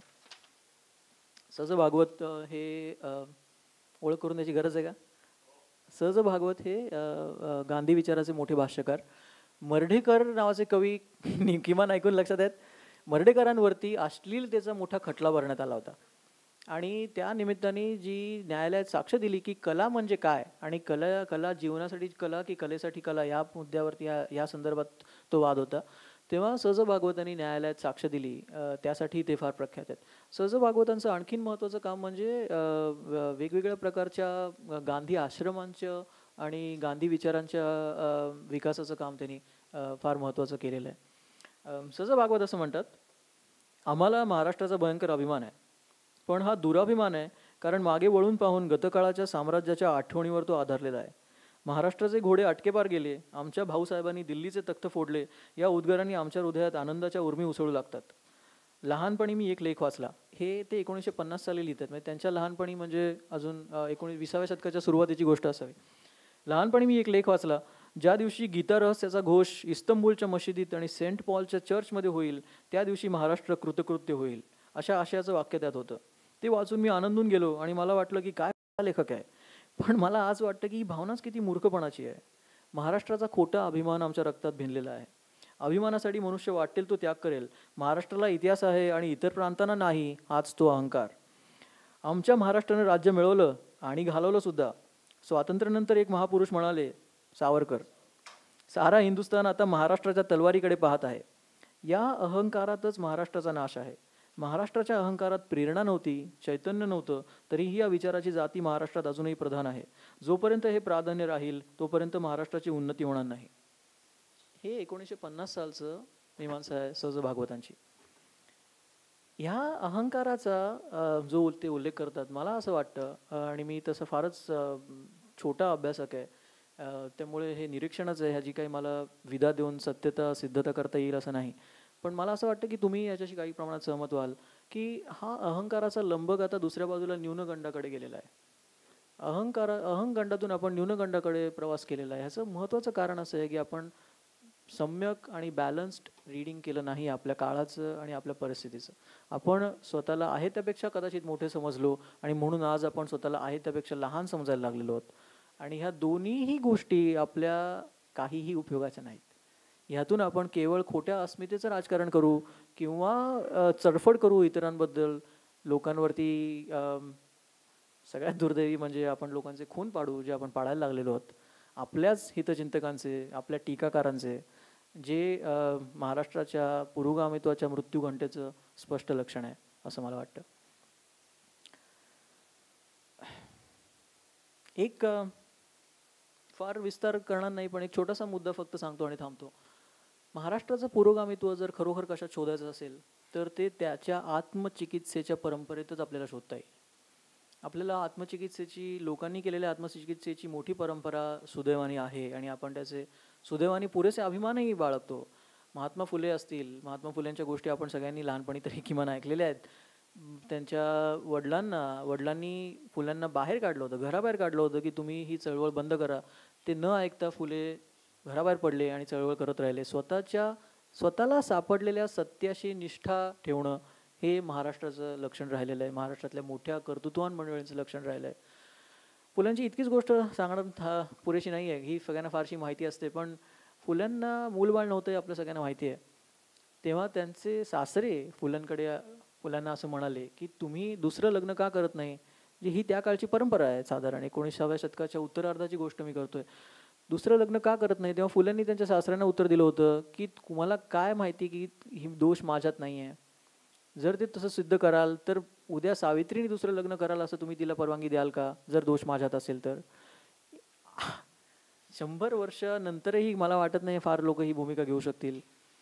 सज भागवत हे ओळख करून द्यायची गरज आहे का? सज भागवत हे गांधी विचाराचे मोठे भाष्यकार मर्ढेकर नावाचे कवी किमान ऐकून लक्षात आहेत. मर्ढेकरांवरती अश्लीलतेचा मोठा खटला भरण्यात आला होता आणि त्या निमित्ताने जी न्यायालयात साक्ष दिली की कला म्हणजे काय आणि कला जीवनासाठी कला की कलेसाठी कला, या मुद्द्यावरती या संदर्भात तो वाद होता. तेव्हा सज भागवतांनी न्यायालयात साक्ष दिली, त्यासाठी ते फार प्रख्यात आहेत. सज भागवतांचं आणखीन महत्त्वाचं काम म्हणजे वेगवेगळ्या प्रकारच्या गांधी आश्रमांचं आणि गांधी विचारांच्या विकासाचं काम त्यांनी फार महत्त्वाचं केलेलं आहे. सज भागवत असं म्हणतात, आम्हाला महाराष्ट्राचा भयंकर अभिमान आहे, पण हा दुराभिमान आहे कारण मागे वळून पाहून गतकाळाच्या साम्राज्याच्या आठवणीवर तो आधारलेला आहे. महाराष्ट्राचे घोडे अटकेपार गेले, आमच्या भाऊसाहेबांनी दिल्लीचे तख्त फोडले, या उद्गारांनी आमच्या हृदयात आनंदाच्या उर्मी उसळू लागतात. लहानपणी मी एक लेख वाचला, हे ते 1950 साली लिहितात, म्हणजे त्यांच्या लहानपणी म्हणजे अजून 20व्या शतकाच्या सुरुवातीची गोष्ट असावी. लहानपणी मी एक लेख वाचला, ज्या दिवशी गीता रहस्याचा घोष इस्तंबूलच्या मशिदीत आणि सेंट पॉलच्या चर्चमध्ये होईल त्या दिवशी महाराष्ट्र कृतकृत्य होईल, अशा आशयाचं वाक्य त्यात होतं. ते वाचून मी आनंदून गेलो आणि मला वाटलं की काय लेखक आहे. पण मला आज वाटतं की ही भावनाच किती मूर्खपणाची आहे. महाराष्ट्राचा खोटा अभिमान आमच्या रक्तात भिनलेला आहे. अभिमानासाठी मनुष्य वाटेल तो त्याग करेल. महाराष्ट्राला इतिहास आहे आणि इतर प्रांतांना नाही, हाच तो अहंकार. आमच्या महाराष्ट्रानं राज्य मिळवलं आणि घालवलं सुद्धा. स्वातंत्र्यानंतर एक महापुरुष म्हणाले, सावरकर, सारा हिंदुस्थान आता महाराष्ट्राच्या तलवारीकडे पाहत आहे. या अहंकारातच महाराष्ट्राचा नाश आहे. महाराष्ट्राच्या अहंकारात प्रेरणा नव्हती, चैतन्य नव्हतं, तरीही या विचाराची जाती महाराष्ट्रात अजूनही प्रधान आहे. जोपर्यंत हे प्राधान्य राहील तोपर्यंत महाराष्ट्राची उन्नती होणार नाही. हे 1950 सालचं मीमांसा आहे सज भागवतांची. ह्या अहंकाराचा जो ते उल्लेख करतात, मला असं वाटतं, आणि मी तसं फारच छोटा अभ्यासक आहे त्यामुळे हे निरीक्षणच आहे, ह्याची काही मला विधा देऊन सत्यता सिद्धता करता येईल असं नाही. पण मला असं वाटतं की तुम्ही याच्याशी काही प्रमाणात सहमत व्हाल की हा अहंकाराचा लंबक आता दुसऱ्या बाजूला न्यूनगंडाकडे गेलेला आहे. अहंगंडातून आपण न्यूनगंडाकडे प्रवास केलेला आहे. ह्याचं महत्त्वाचं कारण असं आहे की आपण सम्यक आणि बॅलन्स्ड रीडिंग केलं नाही आपल्या काळाचं आणि आपल्या परिस्थितीचं. आपण स्वतःला आहे त्यापेक्षा कदाचित मोठे समजलो आणि म्हणून आज आपण स्वतःला आहे त्यापेक्षा लहान समजायला लागलेलो आहोत. आणि ह्या दोन्हीही गोष्टी आपल्या काहीही उपयोगाच्या नाहीत. ह्यातून आपण केवळ खोट्या अस्मितेचं राजकारण करू किंवा चडफड करू इतरांबद्दल, लोकांवरती सगळ्यात दुर्दैवी म्हणजे आपण लोकांचे खून पाडू, जे आपण पाडायला लागलेलो आहोत. आपल्याच हितचिंतकांचे, आपल्या टीकाकारांचे, जे महाराष्ट्राच्या पुरोगामित्वाच्या मृत्यूघंटेचं स्पष्ट लक्षण आहे असं मला वाटतं. एक फार विस्तार करणार नाही पण एक छोटासा मुद्दा फक्त सांगतो आणि थांबतो. महाराष्ट्राचं पुरोगामित्व जर खरोखर कशात शोधायचं असेल तर ते त्याच्या आत्मचिकित्सेच्या परंपरेतच आपल्याला शोधता येईल. आपल्याला आत्मचिकित्सेची, लोकांनी केलेल्या आत्मचिकित्सेची मोठी परंपरा सुदैवाने आहे आणि आपण त्याचे सुदैवाने पुरेसे अभिमानही बाळगतो. महात्मा फुले असतील, महात्मा फुलेंच्या गोष्टी आपण सगळ्यांनी लहानपणी तरी किमान ऐकलेल्या आहेत. त्यांच्या वडिलांनी फुल्यांना बाहेर काढलं होतं, घराबाहेर काढलं होतं की तुम्ही ही चळवळ बंद करा. ते न ऐकता फुले घराबाहेर पडले आणि चळवळ करत राहिले. स्वतःला सापडलेल्या सत्याशी निष्ठा ठेवणं हे महाराष्ट्राचं लक्षण राहिलेलं आहे. महाराष्ट्रातल्या मोठ्या कर्तृत्ववान मंडळींचं लक्षण राहिलं आहे. फुल्यांची इतकीच गोष्ट सांगणं पुरेशी नाही आहे, ही सगळ्यांना फारशी माहिती असते. पण फुल्यांना मूलबाळ नव्हतं हे आपल्या सगळ्यांना माहिती आहे. तेव्हा त्यांचे सासरे फुल्यांना असं म्हणाले की तुम्ही दुसरं लग्न का करत नाही, जी ही त्या काळची परंपरा आहे. साधारण 19व्या शतकाच्या उत्तरार्धाची गोष्ट मी करतोय. दुसरं लग्न का करत नाही. तेव्हा फुल्यांनी त्यांच्या सासऱ्यांना उत्तर दिलं होतं की तुम्हाला काय माहिती की ही दोष माझ्यात नाही आहे. जर ते तसं सिद्ध कराल तर उद्या सावित्रीने दुसरं लग्न कराल असं तुम्ही तिला परवानगी द्याल का, जर दोष माझ्यात असेल तर. 100 वर्षानंतरही मला वाटत नाही फार लोक ही भूमिका घेऊ शकतील.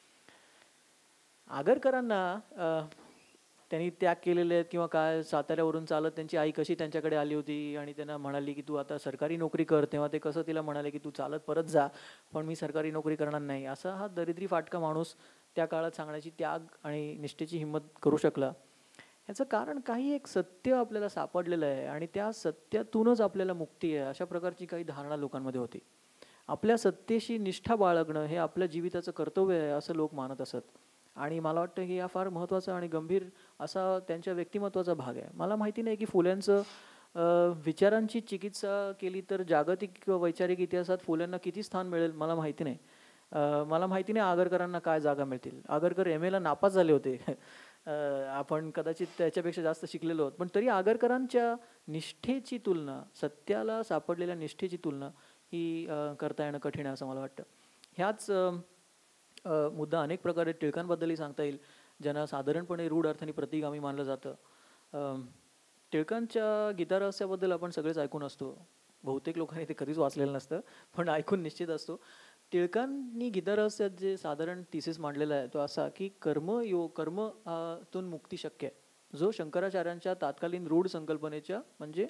आगरकरांना त्यांनी त्याग केलेले आहेत किंवा काय, साताऱ्यावरून चालत त्यांची आई कशी त्यांच्याकडे आली होती आणि त्यांना म्हणाली की तू आता सरकारी नोकरी कर. तेव्हा ते कसं तिला म्हणाले की तू चालत परत जा, पण मी सरकारी नोकरी करणार नाही. असा हा दरिद्री फाटका माणूस त्या काळात सांगण्याची त्याग आणि निष्ठेची हिंमत करू शकला. याचं कारण काही एक सत्य आपल्याला सापडलेलं आहे आणि त्या सत्यातूनच आपल्याला मुक्ती आहे अशा प्रकारची काही धारणा लोकांमध्ये होती. आपल्या सत्तेशी निष्ठा बाळगणं हे आपल्या जीविताचं कर्तव्य आहे असं लोक मानत असत. आणि मला वाटतं की हा फार महत्त्वाचा आणि गंभीर असा त्यांच्या व्यक्तिमत्वाचा भाग आहे. मला माहिती नाही की फुल्यांचं विचारांची चिकित्सा केली तर जागतिक वैचारिक इतिहासात फुल्यांना किती स्थान मिळेल मला माहिती नाही. मला माहिती नाही आगरकरांना काय जागा मिळतील. आगरकर MA ला नापास झाले होते. आपण कदाचित त्याच्यापेक्षा जास्त शिकलेलो आहोत. पण तरी आगरकरांच्या निष्ठेची तुलना, सत्याला सापडलेल्या निष्ठेची तुलना ही करता येणं कठीण आहे असं मला वाटतं. ह्याच मुद्दा अनेक प्रकारे टिळकांबद्दलही सांगता येईल, ज्यांना साधारणपणे रूढ अर्थाने प्रतिगामी मानलं जातं. टिळकांच्या गीतारहस्याबद्दल आपण सगळेच ऐकून असतो. बहुतेक लोकांनी ते कधीच वाचलेलं नसतं पण ऐकून निश्चित असतो. टिळकांनी गीतारहस्यात जे साधारण थिसिस मांडलेला आहे तो असा की कर्मातून मुक्ती शक्य आहे, जो शंकराचार्यांच्या तात्कालीन रूढ संकल्पनेच्या म्हणजे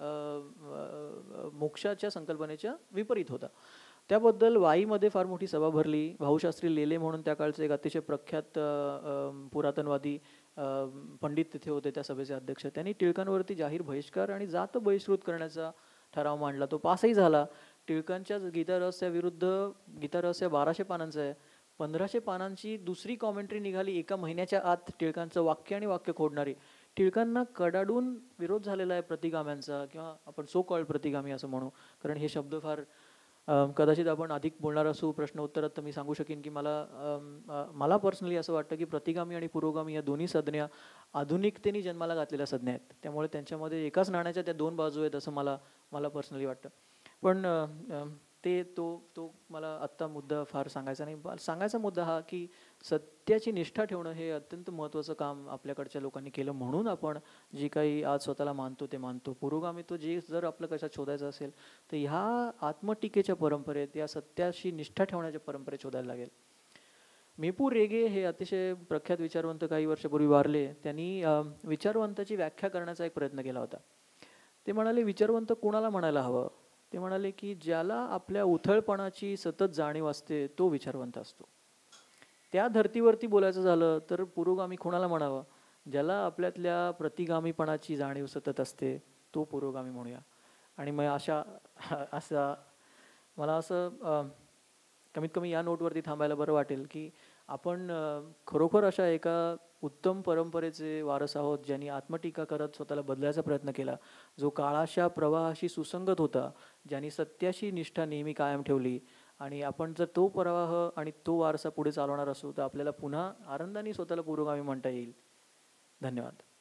मोक्षाच्या संकल्पनेच्या विपरीत होता. त्याबद्दल वाईमध्ये फार मोठी सभा भरली. भाऊशास्त्री लेले म्हणून त्या काळचे एक अतिशय प्रख्यात पुरातनवादी पंडित तिथे होते त्या सभेचे अध्यक्ष. त्यांनी टिळकांवरती जाहीर बहिष्कार आणि जात बहिष्कृत करण्याचा ठराव मांडला. तो पासही झाला. टिळकांच्या गीतारहस्याविरुद्ध, गीतारहस्य 1200 पानांचं आहे, 1500 पानांची दुसरी कॉमेंट्री निघाली 1 महिन्याच्या आत टिळकांचं वाक्य आणि वाक्य खोडणारी. टिळकांना कडाडून विरोध झालेला आहे प्रतिगाम्यांचा, किंवा आपण सो कॉल्ड प्रतिगामी असं म्हणू, कारण हे शब्द फार कदाचित आपण अधिक बोलणार असू प्रश्न उत्तरात. तर मी सांगू शकेन की मला पर्सनली असं वाटतं की प्रतिगामी आणि पुरोगामी या दोन्ही संज्ञा आधुनिकतेने जन्माला घातलेल्या संज्ञा आहेत. त्यामुळे त्यांच्यामध्ये एकाच नाण्याच्या त्या 2 बाजू आहेत असं मला पर्सनली वाटतं. पण तो मला आत्ता मुद्दा फार सांगायचा नाही. सांगायचा मुद्दा हा की सत्याची निष्ठा ठेवणं हे अत्यंत महत्त्वाचं काम आपल्याकडच्या लोकांनी केलं, म्हणून आपण जी काही आज स्वतःला मानतो ते मानतो. पुरोगामित्व जे जर आपलं कशात शोधायचं असेल तर ह्या आत्मटीकेच्या परंपरेत, या सत्याशी निष्ठा ठेवण्याच्या परंपरेत शोधायला लागेल. मेपू रेगे हे अतिशय प्रख्यात विचारवंत काही वर्षापूर्वी वारले. त्यांनी विचारवंताची व्याख्या करण्याचा एक प्रयत्न केला होता. ते म्हणाले विचारवंत कोणाला म्हणायला हवं. ते म्हणाले की ज्याला आपल्या उथळपणाची सतत जाणीव असते तो विचारवंत असतो. त्या धर्तीवरती बोलायचं झालं तर पुरोगामी कोणाला म्हणावं. ज्याला आपल्यातल्या प्रतिगामीपणाची जाणीव सतत असते तो पुरोगामी म्हणूया. आणि मग असा मला असं कमीत कमी या नोटवरती थांबायला बरं वाटेल की आपण खरोखर अशा एका उत्तम परंपरेचे वारस आहोत ज्यांनी आत्मटीका करत स्वतःला बदलायचा प्रयत्न केला, जो काळाच्या प्रवाहाशी सुसंगत होता, ज्यांनी सत्याशी निष्ठा नेहमी कायम ठेवली. आणि आपण जर तो प्रवाह आणि तो वारसा पुढे चालवणार असू तर आपल्याला पुन्हा आनंदाने स्वतःला पुरोगामी म्हणता येईल. धन्यवाद.